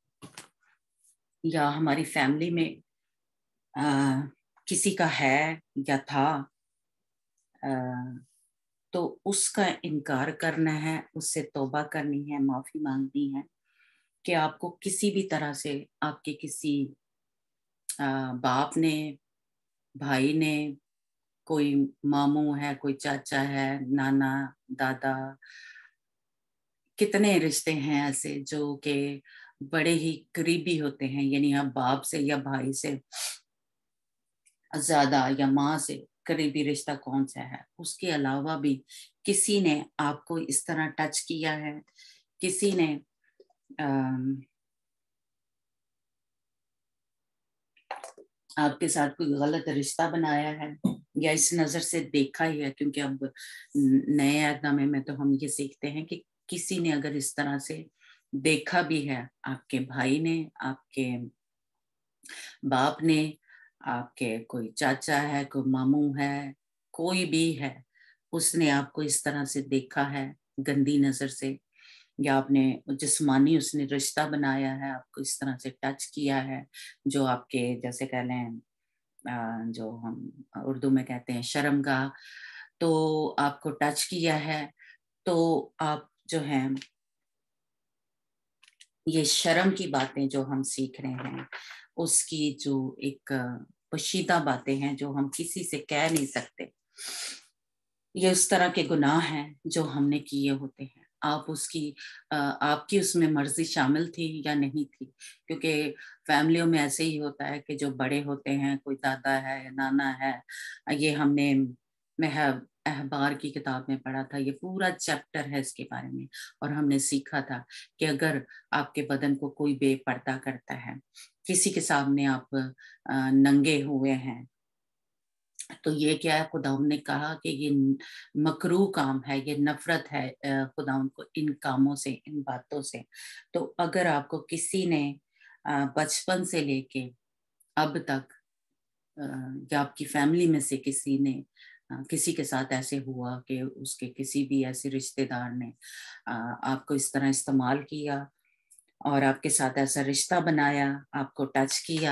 या हमारी फैमिली में आ, किसी का है या था, आ, तो उसका इनकार करना है, उससे तौबा करनी है, माफी मांगनी है कि आपको किसी भी तरह से आपके किसी आ, बाप ने, भाई ने, कोई मामू है, कोई चाचा है, नाना, दादा, कितने रिश्ते हैं ऐसे जो कि बड़े ही करीबी होते हैं, यानी आप बाप से या भाई से ज्यादा या माँ से करीबी रिश्ता कौन सा है। उसके अलावा भी किसी ने आपको इस तरह टच किया है, किसी ने आम, आपके साथ कोई गलत रिश्ता बनाया है या इस नजर से देखा ही है, क्योंकि अब नए अहदनामे में तो हम ये सीखते हैं कि किसी ने अगर इस तरह से देखा भी है, आपके भाई ने, आपके बाप ने, आपके कोई चाचा है, कोई मामू है, कोई भी है, उसने आपको इस तरह से देखा है गंदी नजर से, या आपने जिस्मानी उसने रिश्ता बनाया है, आपको इस तरह से टच किया है, जो आपके जैसे कह लें जो हम उर्दू में कहते हैं शर्मगाह, तो आपको टच किया है, तो आप जो हैं ये शर्म की बातें जो हम सीख रहे हैं, उसकी जो एक पोशीदा बातें हैं जो हम किसी से कह नहीं सकते, ये उस तरह के गुनाह हैं जो हमने किए होते हैं। आप उसकी आपकी उसमें मर्जी शामिल थी या नहीं थी, क्योंकि फैमिलियों में ऐसे ही होता है कि जो बड़े होते हैं, कोई दादा है, नाना है, ये हमने महब अहबार की किताब में पढ़ा था, ये पूरा चैप्टर है इसके बारे में, और हमने सीखा था कि अगर आपके बदन को कोई बेपर्दा करता है, किसी के सामने आप नंगे हुए हैं, तो ये क्या है, खुदावंद ने कहा कि ये मकरूह काम है, ये नफरत है खुदावंद को इन कामों से, इन बातों से। तो अगर आपको किसी ने बचपन से लेके अब तक या आपकी फैमिली में से किसी ने किसी के साथ ऐसे हुआ कि उसके किसी भी ऐसे रिश्तेदार ने आपको इस तरह इस्तेमाल किया और आपके साथ ऐसा रिश्ता बनाया, आपको टच किया,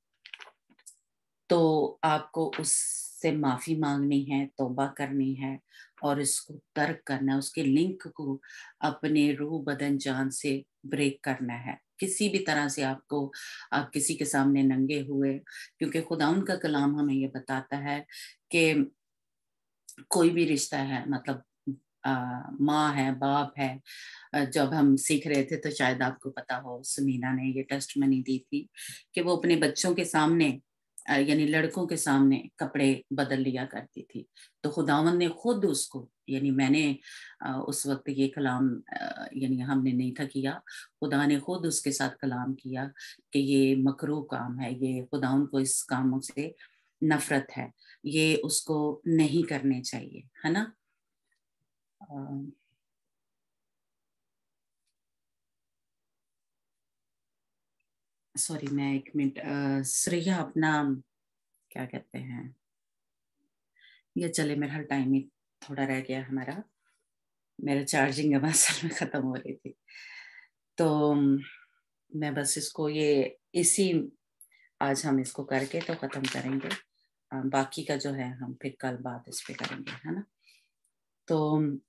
तो आपको उससे माफी मांगनी है, तौबा करनी है और इसको तर्क करना है, उसके लिंक को अपने रूह बदन जान से ब्रेक करना है। किसी भी तरह से आपको आप किसी के सामने नंगे हुए, क्योंकि खुदाउन का कलाम हमें ये बताता है कि कोई भी रिश्ता है, मतलब माँ है, बाप है। जब हम सीख रहे थे तो शायद आपको पता हो, समीना ने ये टेस्टमनी दी थी कि वो अपने बच्चों के सामने यानी लड़कों के सामने कपड़े बदल लिया करती थी। तो खुदावन ने खुद उसको, यानी मैंने उस वक्त ये कलाम यानी हमने नहीं था किया, खुदा ने खुद उसके साथ कलाम किया कि ये मकरूह काम है, ये खुदावन को इस कामों से नफरत है, ये उसको नहीं करने चाहिए, है ना। सॉरी uh, मैं एक मिनट uh, श्रेया अपना क्या कहते हैं, ये चले मेरा टाइम ही थोड़ा रह गया हमारा, میرا چارجنگ اب اصل میں ختم ہو رہی تھی، تو میں بس اس کو یہ اسی آج ہم اس کو کر کے تو ختم کریں گے، باقی کا جو ہے ہم پھر کل بات اس پہ کریں گے، ہے نا۔ تو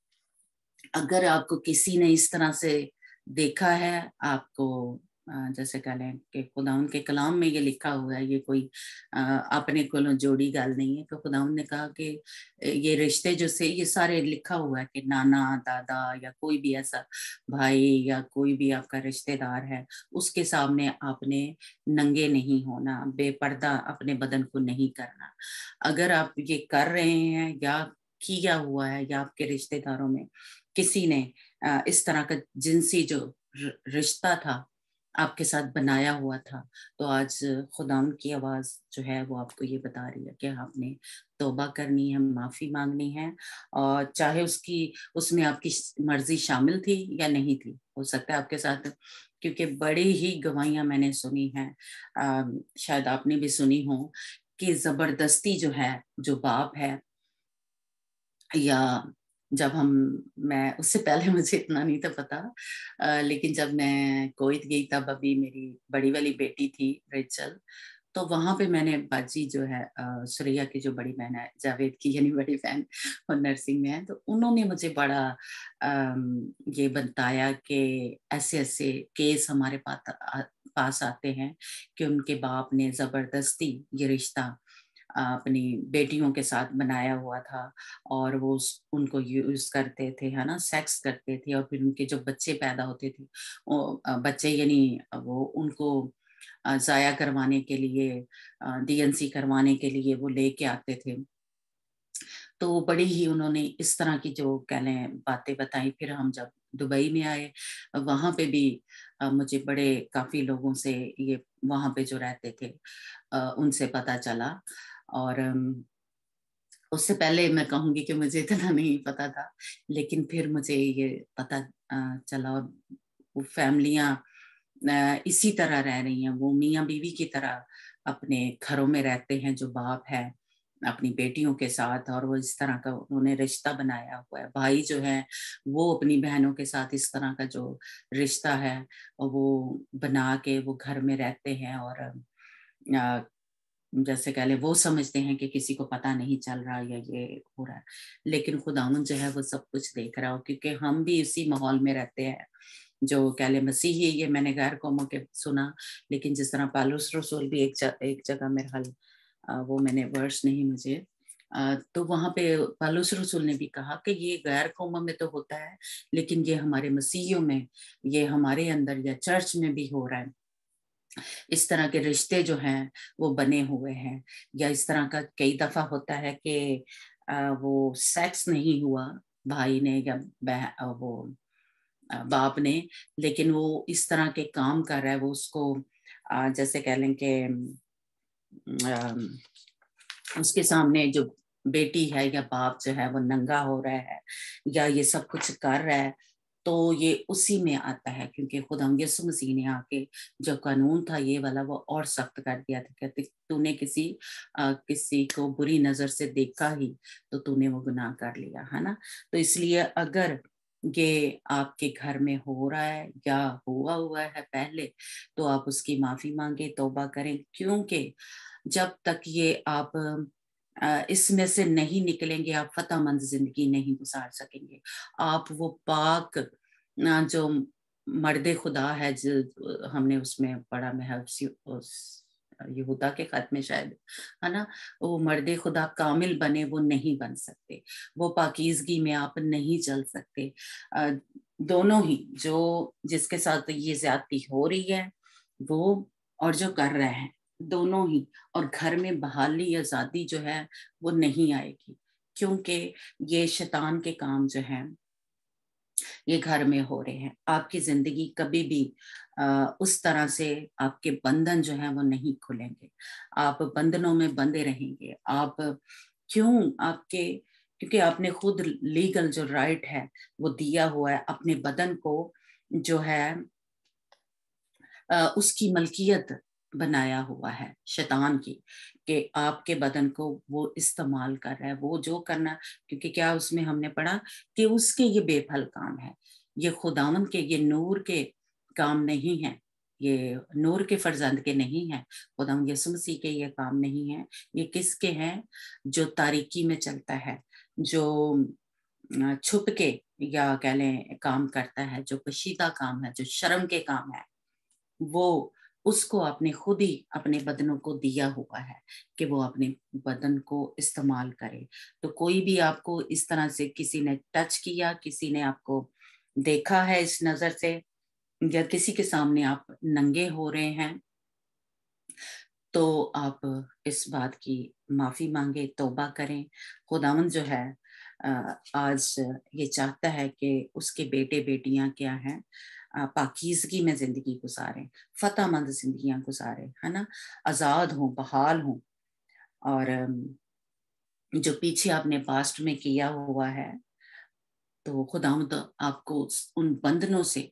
اگر آپ کو کسی نے اس طرح سے دیکھا ہے، آپ کو جیسے کہہ لیں کہ خداوند کے کلام میں یہ لکھا ہوا ہے، یہ کوئی اپنے کو جوڑی گال نہیں ہے، کہ خداوند نے کہا کہ یہ رشتے جو سے یہ سارے لکھا ہوا ہے کہ نانا دادا یا کوئی بھی ایسا بھائی یا کوئی بھی آپ کا رشتے دار ہے، اس کے سامنے آپ نے ننگے نہیں ہونا، بے پردہ اپنے بدن کو نہیں کرنا۔ اگر آپ یہ کر رہے ہیں یا کیا ہوا ہے یا آپ کے رشتے داروں میں کسی نے اس طرح کا جنسی جو رشتہ تھا آپ کے ساتھ بنایا ہوا تھا، تو آج خداوند کی آواز جو ہے وہ آپ کو یہ بتا رہی ہے کہ آپ نے توبہ کرنی ہے، معافی مانگنی ہے، اور چاہے اس کی اس میں آپ کی مرضی شامل تھی یا نہیں تھی، ہو سکتا ہے آپ کے ساتھ، کیونکہ بڑی ہی گواہیاں میں نے سنی ہیں، شاید آپ نے بھی سنی ہوں، کہ زبردستی جو ہے جو باپ ہے، یا جب ہم میں اس سے پہلے مجھے اتنا نہیں تھا پتا، لیکن جب میں کویت گئی تب ابھی میری بڑی والی بیٹی تھی ریچل، تو وہاں پہ میں نے باجی جو ہے سریا کی جو بڑی بہن ہے جاوید کی یعنی بڑی بہن وہ نرسنگ میں ہے، تو انہوں نے مجھے بڑا یہ بتایا کہ ایسے ایسے کیس ہمارے پاس آتے ہیں کہ ان کے باپ نے زبردستی یہ رشتہ اپنی بیٹیوں کے ساتھ بنایا ہوا تھا، اور وہ ان کو یوز کرتے تھے، ہے نا، سیکس کرتے تھے، اور پھر ان کے جو بچے پیدا ہوتے تھے وہ بچے یعنی وہ ان کو ضائع کروانے کے لیے، ڈی این سی کروانے کے لیے وہ لے کے آتے تھے۔ تو بڑی ہی انہوں نے اس طرح کی جو کہہ لیں باتیں بتائیں۔ پھر ہم جب دبئی میں آئے وہاں پہ بھی مجھے بڑے کافی لوگوں سے یہ وہاں پہ جو رہتے تھے ان سے پتہ چلا، اور اس سے پہلے میں کہوں گی کہ مجھے اتنا نہیں پتا تھا، لیکن پھر مجھے یہ پتا چلا، وہ فیملیاں اسی طرح رہ رہی ہیں، وہ میاں بیوی کی طرح اپنے گھروں میں رہتے ہیں، جو باپ ہے اپنی بیٹیوں کے ساتھ، اور وہ اس طرح کا انہوں نے رشتہ بنایا ہوا ہے۔ بھائی جو ہے وہ اپنی بہنوں کے ساتھ اس طرح کا جو رشتہ ہے وہ بنا کے وہ گھر میں رہتے ہیں، اور جیسے کہہ لیں وہ سمجھتے ہیں کہ کسی کو پتہ نہیں چل رہا یا یہ ہو رہا ہے، لیکن خداوند جو ہے وہ سب کچھ دیکھ رہا ہو، کیونکہ ہم بھی اسی ماحول میں رہتے ہیں جو کہہ لیں مسیحی۔ یہ میں نے غیر قوموں کے سنا، لیکن جس طرح پالوس رسول بھی ایک جگہ ایک جگہ میرے حال وہ میں نے ورس نہیں مجھے، تو وہاں پہ پالوس رسول نے بھی کہا کہ یہ غیر قوموں میں تو ہوتا ہے، لیکن یہ ہمارے مسیحیوں میں، یہ ہمارے اندر یا چرچ میں بھی ہو رہا ہے۔ اس طرح کے رشتے جو ہیں وہ بنے ہوئے ہیں، یا اس طرح کا کئی دفعہ ہوتا ہے کہ وہ سیکس نہیں ہوا بھائی نے یا وہ باپ نے، لیکن وہ اس طرح کے کام کر رہا ہے، وہ اس کو جیسے کہہ لیں کہ اس کے سامنے جو بیٹی ہے یا باپ جو ہے وہ ننگا ہو رہا ہے یا یہ سب کچھ کر رہا ہے، تو یہ اسی میں آتا ہے، کیونکہ خدا یسوع مسیح نے آ کے جو قانون تھا یہ والا وہ اور سخت کر دیا تھا، کہتے تو نے کسی کسی کو بری نظر سے دیکھا ہی تو تو نے وہ گناہ کر لیا، ہے نا۔ تو اس لیے اگر یہ آپ کے گھر میں ہو رہا ہے یا ہوا ہوا ہے پہلے، تو آپ اس کی معافی مانگے، توبہ کریں، کیونکہ جب تک یہ آپ اس میں سے نہیں نکلیں گے آپ فتح مند زندگی نہیں گزار سکیں گے۔ آپ وہ پاک جو مرد خدا ہے، جو ہم نے اس میں پڑھا محب یہودا کے خط میں شاید، ہے نا، وہ مرد خدا کامل بنے وہ نہیں بن سکتے، وہ پاکیزگی میں آپ نہیں چل سکتے۔ دونوں ہی، جو جس کے ساتھ یہ زیادتی ہو رہی ہے وہ اور جو کر رہے ہیں دونوں ہی، اور گھر میں بحالی آزادی جو ہے وہ نہیں آئے گی، کیونکہ یہ شیطان کے کام جو ہیں یہ گھر میں ہو رہے ہیں۔ آپ کی زندگی کبھی بھی اس طرح سے آپ کے بندھن جو ہیں وہ نہیں کھلیں گے، آپ بندھنوں میں بندھے رہیں گے۔ آپ کیوں؟ آپ کے کیونکہ آپ نے خود لیگل جو رائٹ ہے وہ دیا ہوا ہے اپنے بدن کو، جو ہے اس کی ملکیت بنایا ہوا ہے شیطان کی کہ آپ کے بدن کو وہ استعمال کر رہا ہے، وہ جو کرنا، کیونکہ کیا اس میں ہم نے پڑھا کہ اس کے یہ بے پھل کام ہے، یہ خداوند کے، یہ نور کے کام نہیں ہے، یہ نور کے فرزند کے نہیں ہیں، خداوند یسوع مسیح کے یہ کام نہیں ہے، یہ کس کے ہیں؟ جو تاریکی میں چلتا ہے، جو چھپ کے یا کہہ لیں کام کرتا ہے، جو پشیدہ کام ہے، جو شرم کے کام ہے، وہ اس کو آپ نے خود ہی اپنے بدنوں کو دیا ہوا ہے کہ وہ اپنے بدن کو استعمال کرے۔ تو کوئی بھی آپ کو اس طرح سے کسی نے ٹچ کیا، کسی نے آپ کو دیکھا ہے اس نظر سے، یا کسی کے سامنے آپ ننگے ہو رہے ہیں، تو آپ اس بات کی معافی مانگے، توبہ کریں۔ خداوند جو ہے آج یہ چاہتا ہے کہ اس کے بیٹے بیٹیاں کیا ہیں، پاکیزگی میں زندگی گزاریں، فتح مند زندگیاں گزاریں، ہے نا، آزاد ہوں، بحال ہوں، اور جو پیچھے آپ نے پاسٹ میں کیا ہوا ہے تو خداوند آپ کو ان بندنوں سے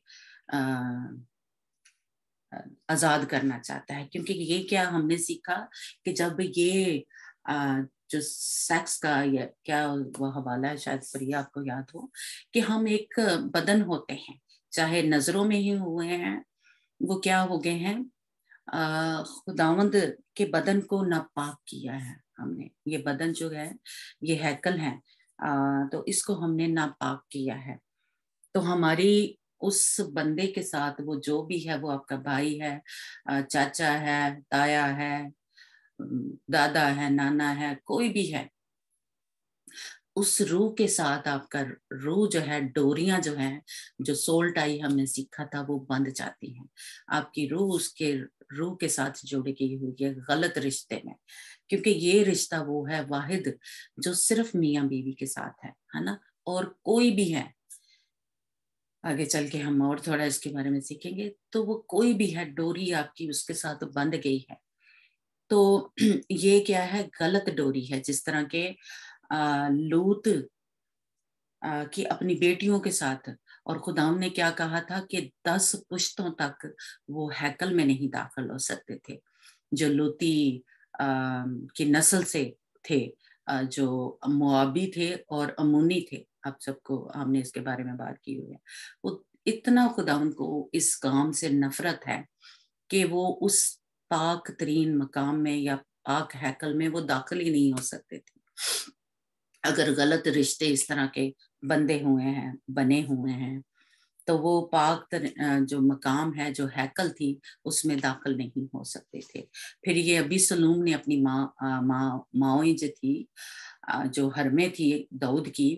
آزاد کرنا چاہتا ہے، کیونکہ یہ کیا ہم نے سیکھا کہ جب یہ جو سیکس کا یا کیا وہ حوالہ ہے، شاید فریا آپ کو یاد ہو، کہ ہم ایک بدن ہوتے ہیں، چاہے نظروں میں ہی ہوئے ہیں، وہ کیا ہو گئے ہیں، خداوند کے بدن کو ناپاک کیا ہے ہم نے، یہ بدن جو ہے یہ ہیکل ہے، تو اس کو ہم نے ناپاک کیا ہے، تو ہماری اس بندے کے ساتھ وہ جو بھی ہے، وہ آپ کا بھائی ہے، چاچا ہے، تایا ہے، دادا ہے، نانا ہے، کوئی بھی ہے، اس روح کے ساتھ آپ کا روح جو ہے، ڈوریاں جو ہیں، جو سول ٹائی ہم نے سیکھا تھا، وہ بند جاتی ہیں، آپ کی روح اس کے روح کے ساتھ جوڑی گئی ہوئی ہے غلط رشتے میں، کیونکہ یہ رشتہ وہ ہے واحد جو صرف میاں بیوی کے ساتھ ہے ہے نا، اور کوئی بھی ہے، آگے چل کے ہم اور تھوڑا اس کے بارے میں سیکھیں گے، تو وہ کوئی بھی ہے، ڈوری آپ کی اس کے ساتھ بند گئی ہے، تو یہ کیا ہے، غلط ڈوری ہے، جس طرح کے لوط کی اپنی بیٹیوں کے ساتھ، اور خداوند نے کیا کہا تھا کہ دس پشتوں تک وہ ہیکل میں نہیں داخل ہو سکتے تھے، جو لوطی کی نسل سے تھے، جو موابی تھے اور امونی تھے، آپ سب کو ہم نے اس کے بارے میں بات کی ہوئی ہے، وہ اتنا خداوند کو اس کام سے نفرت ہے کہ وہ اس پاک ترین مقام میں یا پاک ہیکل میں وہ داخل ہی نہیں ہو سکتے تھے، اگر غلط رشتے اس طرح کے بندے ہوئے ہیں، بنے ہوئے ہیں، تو وہ پاک جو مقام ہے، جو ہیکل تھی، اس میں داخل نہیں ہو سکتے تھے۔ پھر یہ ابی سلوم نے اپنی ماں ماں ماؤں جو تھی، جو حرمے تھی داؤد کی،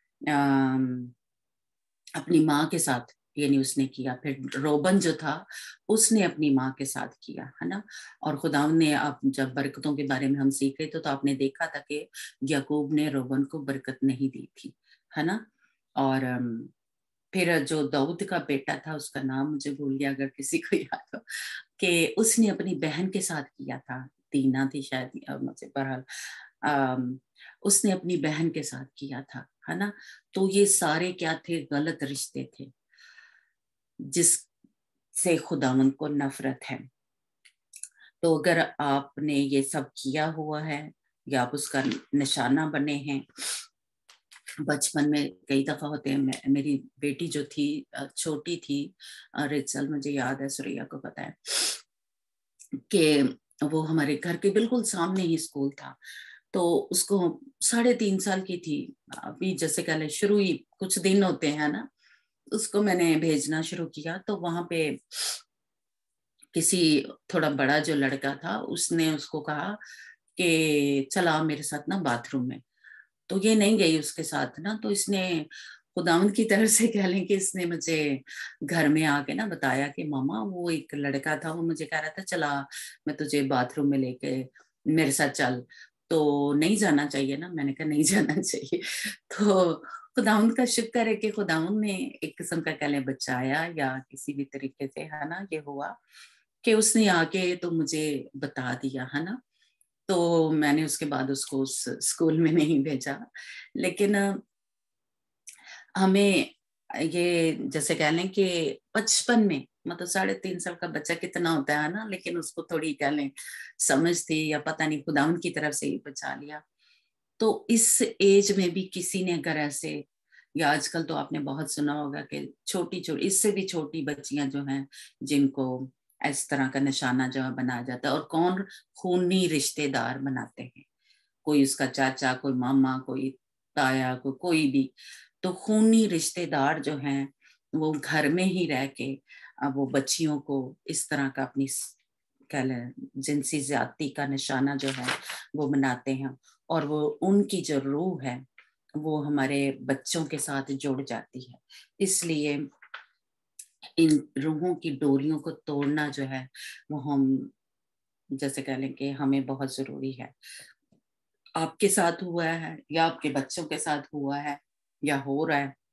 اپنی ماں کے ساتھ یعنی اس نے کیا، پھر روبن جو تھا اس نے اپنی ماں کے ساتھ کیا، ہے نا، اور خداوند نے آپ جب برکتوں کے بارے میں ہم سیکھ رہے تھے تو آپ نے دیکھا تھا کہ یعقوب نے روبن کو برکت نہیں دی تھی، ہے نا، اور پھر جو داؤد کا بیٹا تھا، اس کا نام مجھے بھول گیا، اگر کسی کو یاد ہو، کہ اس نے اپنی بہن کے ساتھ کیا تھا، دینا تھی شاید مجھے، بہرحال اس نے اپنی بہن کے ساتھ کیا تھا، ہے نا، تو یہ سارے کیا تھے، غلط رشتے تھے جس سے خداوند کو نفرت ہے۔ تو اگر آپ نے یہ سب کیا ہوا ہے یا آپ اس کا نشانہ بنے ہیں، بچپن میں کئی دفعہ ہوتے ہیں، میری بیٹی جو تھی چھوٹی تھی، ریچل مجھے یاد ہے، سوریا کو پتا ہے کہ وہ ہمارے گھر کے بالکل سامنے ہی اسکول تھا، تو اس کو ساڑھے تین سال کی تھی، ابھی جیسے کہ شروع ہی کچھ دن ہوتے ہیں نا، اس کو میں نے بھیجنا شروع کیا، تو وہاں پہ کسی تھوڑا بڑا جو لڑکا تھا، اس نے اس کو کہا کہ چلا میرے ساتھ نا باتھ روم میں، تو یہ نہیں گئی اس کے ساتھ نا، تو اس نے خداوند کی طرف سے کہہ لیں کہ اس نے مجھے گھر میں آ کے نا بتایا کہ ماما وہ ایک لڑکا تھا، وہ مجھے کہہ رہا تھا چلا میں تجھے باتھ روم میں لے کے میرے ساتھ چل، تو نہیں جانا چاہیے نا، میں نے کہا نہیں جانا چاہیے، تو خداوند کا شکر ہے کہ خداوند نے ایک قسم کا کہہ لیں بچایا، یا کسی بھی طریقے سے، ہے نا، یہ ہوا کہ اس نے آ کے تو مجھے بتا دیا، ہے نا، تو میں نے اس کے بعد اس کو اس اسکول میں نہیں بھیجا، لیکن ہمیں یہ جیسے کہہ لیں کہ بچپن میں मतलब साढ़े तीन साल का बच्चा कितना होता है ना, लेकिन उसको थोड़ी कह लें समझ थी या पता नहीं खुदावंद की तरफ से ही बचा लिया। तो इस एज में भी किसी ने अगर ऐसे, या आजकल तो आपने बहुत सुना होगा कि छोटी छोटी इससे भी छोटी बच्चियां जो हैं जिनको इस तरह का निशाना जो है बनाया जाता है, और कौन खूनी रिश्तेदार बनाते हैं, कोई उसका चाचा, कोई मामा, कोई ताया, कोई कोई भी, तो खूनी रिश्तेदार जो हैं वो घर में ही रह के अब वो बच्चियों को इस तरह का अपनी कह लें जिनसी ज्यादती का निशाना जो है वो बनाते हैं, और वो उनकी जो रूह है वो हमारे बच्चों के साथ जुड़ जाती है। इसलिए इन रूहों की डोरियों को तोड़ना जो है वो हम जैसे कह लें कि हमें बहुत जरूरी है। आपके साथ हुआ है या आपके बच्चों के साथ हुआ है या हो रहा है,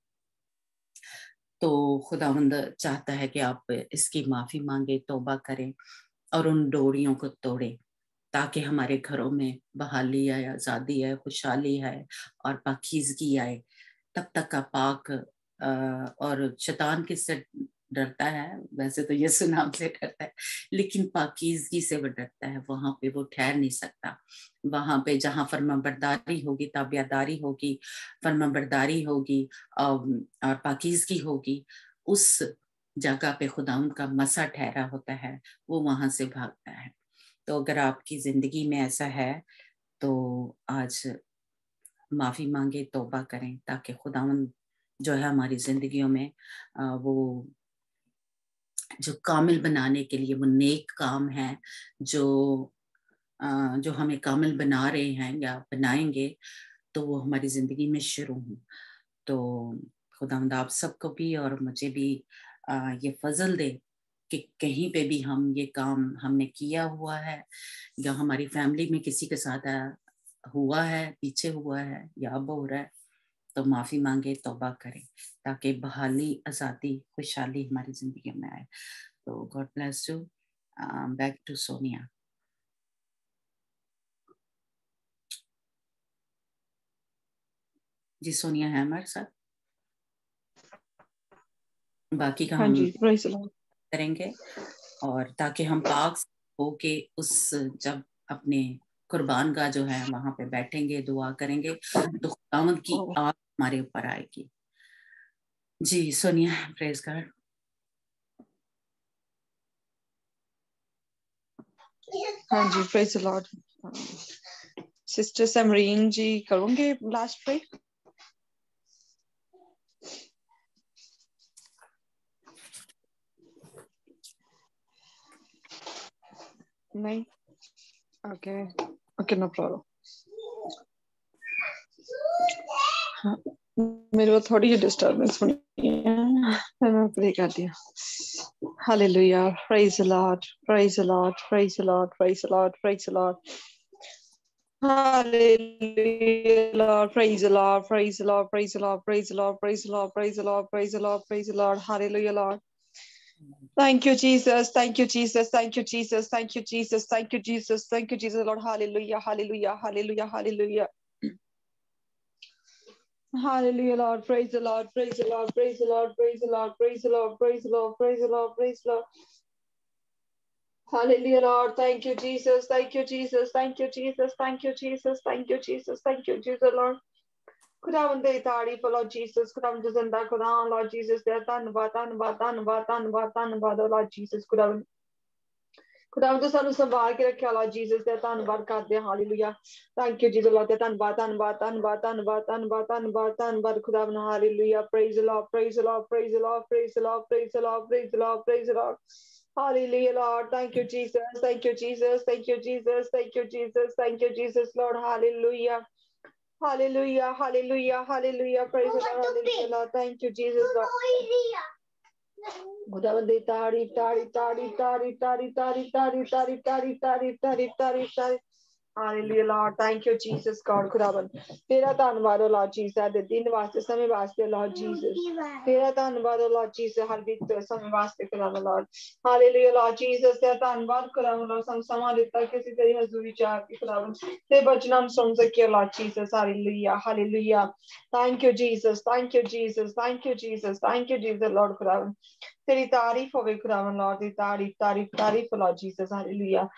तो खुदावंद चाहता है कि आप इसकी माफी मांगे, तौबा करें और उन डोरियों को तोड़ें, ताकि हमारे घरों में बहाली आए, आज़ादी आए, खुशहाली आए और पाकीज़गी आए। तब तक का पाक और शैतान किससे डरता है? वैसे तो यीशु नाम से डरता है, लेकिन पाकीज़गी से वो डरता है। वहां पे वो ठहर नहीं सकता। वहां पे जहां फरमाबरदारी होगी, ताबियादारी होगी, फरमाबरदारी होगी और पाकीज़गी होगी, उस जगह पे खुदावंद का मसा ठहरा होता है, वो वहां से भागता है। तो अगर आपकी जिंदगी में ऐसा है तो आज माफी मांगे, तौबा करें, ताकि खुदावंद जो है हमारी जिंदगियों में वो जो कामिल बनाने के लिए वो नेक काम है जो जो हमें कामिल बना रहे हैं या बनाएंगे, तो वो हमारी जिंदगी में शुरू हो। तो खुदावंद आप सबको भी और मुझे भी ये फजल दे कि कहीं पे भी हम ये काम हमने किया हुआ है या हमारी फैमिली में किसी के साथ हुआ है, पीछे हुआ है या अब हो रहा है, तो माफी मांगे, तौबा करें, ताकि बहाली, आजादी, खुशहाली हमारी जिंदगी में आए। तो God bless you. Back to Sonia. जी सोनिया है हमारे साथ, बाकी का हम करेंगे, और ताकि हम पाक हो के उस जब अपने कुर्बान गाह जो है वहां पे बैठेंगे, दुआ करेंगे, तो खुदावंद की आग हमारे ऊपर आएगी। जी सोनिया, प्रेज गॉड। हाँ जी, praise the Lord. Sister Samreen ji करोगे लास्ट प्रे? नहीं, ओके ओके, नो प्रॉब्लम। हाँ, मेरे को थोड़ी डिस्टर्बेंस हुई है, मैं प्रे कर दिया। Hallelujah, praise the Lord, praise the Lord, praise the Lord, praise the Lord, praise the Lord. Hallelujah, Lord, praise the Lord, praise the Lord, praise the Lord, praise the Lord, praise the Lord, praise the Lord, praise the Lord, praise the Lord. Hallelujah, Lord. Thank you, Jesus. Thank you, Jesus. Thank you, Jesus. Thank you, Jesus. Thank you, Jesus. Thank you, Jesus, Lord. Hallelujah, hallelujah, hallelujah, hallelujah. Hallelujah, Lord. Praise the Lord, praise the Lord, praise the Lord, praise the Lord, praise the Lord, praise the Lord, praise the Lord, praise the Lord. Hallelujah, Lord. Thank you, Jesus. Thank you, Jesus. Thank you, Jesus. Thank you, Jesus. Thank you, Jesus. Thank you, Jesus, Lord. खुदावंद दी तारीफ Lord Jesus, खुदावंद जिंदा खुदा Lord Jesus दे धन्यवाद धन्यवाद धन्यवाद धन्यवाद धन्यवाद लॉर्ड जीसस। खुदावंद खुदावंद सानू संभाल के रखिया लॉर्ड जीसस दे धन्यवाद करदे। Hallelujah, thank you Jesus Lord, धन्यवाद धन्यवाद धन्यवाद धन्यवाद धन्यवाद धन्यवाद धन्यवाद खुदावंद। Hallelujah, praise the Lord, praise the Lord, praise the Lord, praise the Lord, praise the Lord, praise the Lord, praise the Lord. Hallelujah, Lord. Thank you, Jesus. Thank you, Jesus. Thank you, Jesus. Thank you, Jesus. Thank you, Jesus, Lord. Hallelujah. Hallelujah, hallelujah, hallelujah. Praise the Lord, hallelujah, Lord. Thank you, Jesus, Lord. खुदावंद तारीफ तारीफ तारीफ तारीफ तारीफ तारीफ तारीफ तारीफ तारीफ तारीफ तारीफ तारीफ तारीफ। Hallelujah, Lord. Thank you, Jesus, God, खुदावन तेरा धन्यवाद हो Lord Jesus ਦੇ ਦਿਨ ਵਾਸਤੇ ਸਮੇਂ ਵਾਸਤੇ Lord Jesus तेरा धन्यवाद हो Lord Jesus ਹਰ ਇੱਕ ਸਮੇਂ ਵਾਸਤੇ खुदावन Lord Hallelujah, Lord Jesus तेरा धन्यवाद खुदावन Lord ਸਾਨੂੰ ਸਮਾਂ ਦਿੱਤਾ ਕਿ ਅਸੀਂ ਤੇਰੀ ਹਜ਼ੂਰੀ ਚ ਆ ਕੇ खुदावन ਤੇ ਬਚਨਾਂ ਨੂੰ ਸੁਣ ਸਕੀਏ Lord Jesus Hallelujah, Hallelujah. Thank you, Jesus. Thank you, Jesus. Thank you, Jesus. Thank you, Jesus, Lord खुदावन तेरी तारीफ होवे खुदावन Lord तेरी तारीफ तारीफ तारीफ Lord Jesus Hallelujah.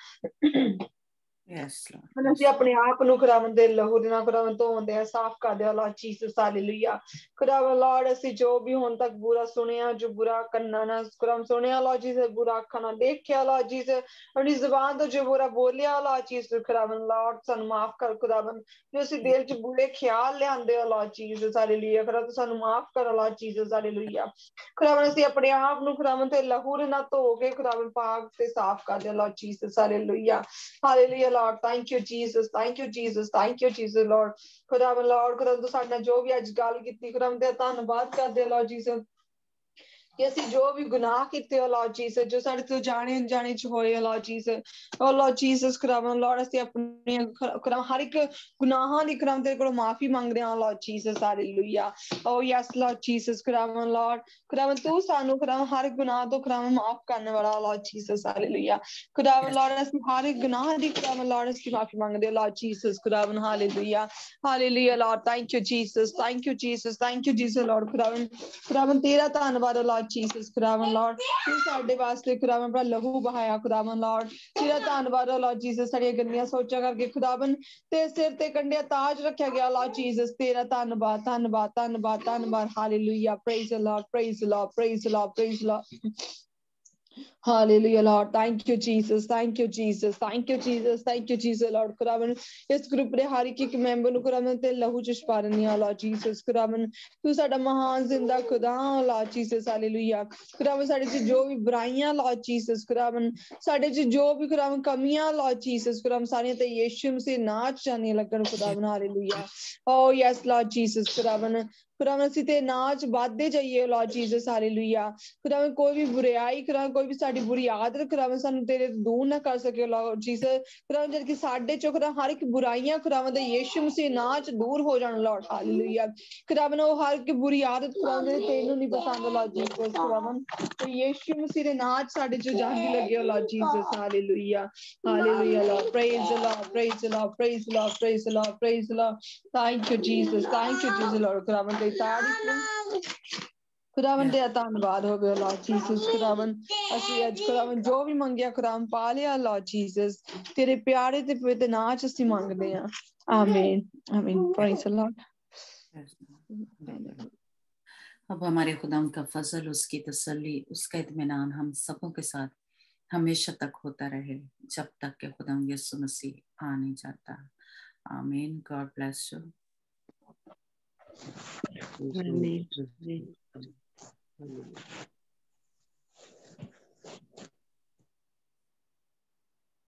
Yes, Lord. And ਅਸੀਂ ਆਪਣੇ ਆਪ ਨੂੰ ਖੁਦਾਵੰਦ ਦੇ ਲਹੂ ਦੇ ਨਾਲ ਖੁਦਾਵੰਦ ਧੋਂਦੇ ਆ ਸਾਫ਼ ਕਰਦੇ ਆ Lord Jesus Hallelujah. ਖੁਦਾਵੰਦ Lord ਅਸੀਂ ਜੋ ਵੀ ਹੁਣ ਤੱਕ ਬੁਰਾ ਸੁਣਿਆ ਜੋ ਬੁਰਾ ਕੰਨਾਂ ਨਾਲ ਖੁਦਾਵੰਦ ਸੁਣਿਆ Lord Jesus ਬੁਰਾ ਅੱਖਾਂ ਨਾਲ ਦੇਖਿਆ Lord Jesus ਆਪਣੀ ਜ਼ੁਬਾਨ ਤੋਂ ਜੋ ਬੁਰਾ ਬੋਲਿਆ Lord Jesus ਖੁਦਾਵੰਦ Lord ਸਾਨੂੰ ਮਾਫ਼ ਕਰ ਖੁਦਾਵੰਦ ਜੋ ਅਸੀਂ ਦਿਲ ਚ ਬੁਰੇ ਖਿਆਲ ਲਿਆਂਦੇ ਆ Lord Jesus Hallelujah ਖੁਦਾਵੰਦ ਸਾਨੂੰ ਮਾਫ਼ ਕਰ Lord Jesus Hallelujah. ਖੁਦਾਵੰਦ ਅਸੀਂ ਆਪਣੇ ਆਪ ਨੂੰ ਖੁਦਾਵੰਦ ਦੇ ਲਹੂ ਦੇ ਨਾਲ ਧੋ ਕੇ ਖੁਦਾਵੰਦ ਪਾਕ ਤੇ ਸਾਫ਼ ਕਰਦੇ ਆ Lord Jesus Hallelujah. Hallelujah, Lord. Thank you, Jesus. Thank you, Jesus. Thank you, Jesus, Lord. ਖੁਦਾਵੰਦ Lord ਖੁਦਾਵੰਦ ਸਾਡੇ ਨਾਲ ਜੋ ਵੀ ਅੱਜ ਗੱਲ ਕੀਤੀ ਖੁਦਾਵੰਦ ਦਾ ਧੰਨਵਾਦ ਕਰਦੇ Lord Jesus ਕਿ ਅਸੀਂ ਜੋ ਵੀ ਗੁਨਾਹ ਕੀਤੇ ਹੋ Lord Jesus ਜੋ ਸਾਡੇ ਤੋਂ ਜਾਣੇ ਅਣਜਾਣੇ ਚ ਹੋਏ Lord Jesus oh Lord Jesus ਖੁਦਾਵੰਦ Lord ਅਸੀਂ ਆਪਣੇ ਖੁਦਾਵੰਦ ਹਰ ਇੱਕ ਗੁਨਾਹਾਂ ਦੀ ਖੁਦਾਵੰਦ ਤੇਰੇ ਕੋਲੋਂ ਮਾਫੀ ਮੰਗਦੇ ਹਾਂ Lord Jesus Hallelujah. oh yes Lord Jesus ਖੁਦਾਵੰਦ Lord ਖੁਦਾਵੰਦ ਤੂੰ ਸਾਨੂੰ ਖੁਦਾਵੰਦ ਹਰ ਗੁਨਾਹ ਤੋਂ ਖੁਦਾਵੰਦ ਮਾਫ ਕਰਨ ਵਾਲਾ Lord Jesus Hallelujah. ਖੁਦਾਵੰਦ Lord ਅਸੀਂ ਹਰ ਇੱਕ ਗੁਨਾਹ ਦੀ ਖੁਦਾਵੰਦ Lord ਅਸੀਂ ਮਾਫੀ ਮੰਗਦੇ ਹਾਂ Lord Jesus ਖੁਦਾਵੰਦ Hallelujah. Hallelujah, Lord. Thank you, Jesus. Thank you, Jesus. Thank you, Jesus, Lord. ਖੁਦਾਵੰਦ ਖੁਦਾਵੰਦ ਤੇਰਾ ਧੰਨਵਾਦ Lord Jesus ਖੁਦਾਵੰਦ Lord ਤੂੰ ਸਾਡੇ ਵਾਸਤੇ ਖੁਦਾਵੰਦ ਆਪਣਾ ਲਹੂ ਬਹਾਇਆ ਖੁਦਾਵੰਦ Lord ਤੇਰਾ ਧੰਨਵਾਦ Lord Jesus ਸਾਡੀਆਂ ਗੰਦੀਆਂ ਸੋਚਾਂ ਕਰਕੇ ਖੁਦਾਵੰਦ ਤੇ ਸਿਰ ਤੇ ਕੰਡਿਆ ਤਾਜ ਰੱਖਿਆ ਗਿਆ Lord Jesus ਤੇਰਾ ਧੰਨਵਾਦ ਧੰਨਵਾਦ ਧੰਨਵਾਦ ਧੰਨਵਾਦ Hallelujah. Praise the Lord. Praise the Lord. Praise the Lord. Praise the Lord. Hallelujah, Lord. Thank you, Jesus. Thank you, Jesus. Thank you, Jesus. Thank you, Jesus, Lord. ਖੁਦਾਵੰਦ ਇਸ ਗਰੁੱਪ ਦੇ ਹਰ ਇੱਕ ਇੱਕ ਮੈਂਬਰ ਨੂੰ ਖੁਦਾਵੰਦ ਤੇ ਲਹੂ ਚ ਛਪਾ ਦਿੰਦੀ ਹਾਂ Lord Jesus ਖੁਦਾਵੰਦ ਤੂੰ ਸਾਡਾ ਮਹਾਨ ਜ਼ਿੰਦਾ ਖੁਦਾ Lord Jesus Hallelujah. ਖੁਦਾਵੰਦ ਸਾਡੇ ਚ ਜੋ ਵੀ ਬੁਰਾਈਆਂ Lord Jesus ਖੁਦਾਵੰਦ ਸਾਡੇ ਚ ਜੋ ਵੀ ਖੁਦਾਵੰਦ ਕਮੀਆਂ Lord Jesus ਖੁਦਾਵੰਦ ਸਾਰੀਆਂ ਤੇ ਯਿਸੂ ਮਸੀਹ ਨਾਮ ਚ ਜਾਣੀਆਂ ਲੱਗਣ ਖੁਦਾਵੰਦ Hallelujah. oh yes Lord Jesus ਖੁਦਾਵੰਦ ਖੁਦਾਵੰਦ ਅਸੀਂ ਤੇ ਨਾਮ ਚ ਵੱਧਦੇ ਜਾਈਏ Lord Jesus Hallelujah. ਖੁਦਾਵੰਦ ਕੋਈ ਵੀ ਬੁਰਾਈ ਖੁਦਾਵੰਦ ਕੋਈ ਵੀ ਸਾਡੀ ਬੁਰੀ ਆਦਤ ਖੁਦਾਵੰਦ ਸਾਨੂੰ ਤੇਰੇ ਤੋਂ ਦੂਰ ਨਾ ਕਰ ਸਕੇ Lord Jesus ਖੁਦਾਵੰਦ ਜਦ ਕਿ ਸਾਡੇ ਚੋਂ ਖੁਦਾਵੰਦ ਹਰ ਇੱਕ ਬੁਰਾਈਆਂ ਖੁਦਾਵੰਦ ਯਿਸੂ ਮਸੀਹ ਨਾਮ ਚ ਦੂਰ ਹੋ ਜਾਣ Lord Hallelujah. ਖੁਦਾਵੰਦ ਉਹ ਹਰ ਇੱਕ ਬੁਰੀ ਆਦਤ ਖੁਦਾਵੰਦ ਤੈਨੂੰ ਨਹੀਂ ਪਸੰਦ Lord Jesus ਖੁਦਾਵੰਦ ਤੇ ਯਿਸੂ ਮਸੀਹ ਦੇ ਨਾਮ ਚ ਸਾਡੇ ਚੋਂ ਜਾਂਦੀ ਲੱਗੇ Lord Jesus Hallelujah. Hallelujah, Lord. Praise the Lord. Praise the Lord. Praise the Lord. Praise the Lord. Praise the Lord. Thank you, Jesus. Thank you, Jesus, Lord. ਖੁਦਾਵੰਦ ਦੀ ਤਾਰੀਫ ਖੁਦਾਵੰਦ ਤੇਰਾ ਧੰਨਵਾਦ ਹੋਵੇ Lord Jesus ਖੁਦਾਵੰਦ ਅਸੀਂ ਅੱਜ ਖੁਦਾਵੰਦ ਜੋ ਵੀ ਮੰਗਿਆ ਖੁਦਾਵੰਦ ਪਾ ਲਿਆ Lord Jesus ਤੇਰੇ ਪਿਆਰੇ ਤੇ ਪਵਿੱਤਰ ਨਾਮ ਚ ਅਸੀਂ ਮੰਗਦੇ ਹਾਂ ਆਮੀਨ ਆਮੀਨ praise the Lord. अब हमारे खुदाम का फजल उसकी तसल्ली उसका इत्मीनान हम सबों के साथ हमेशा तक होता रहे जब तक के खुदाम यीशु मसीह आ नहीं जाता. आमीन. God bless you. Amen.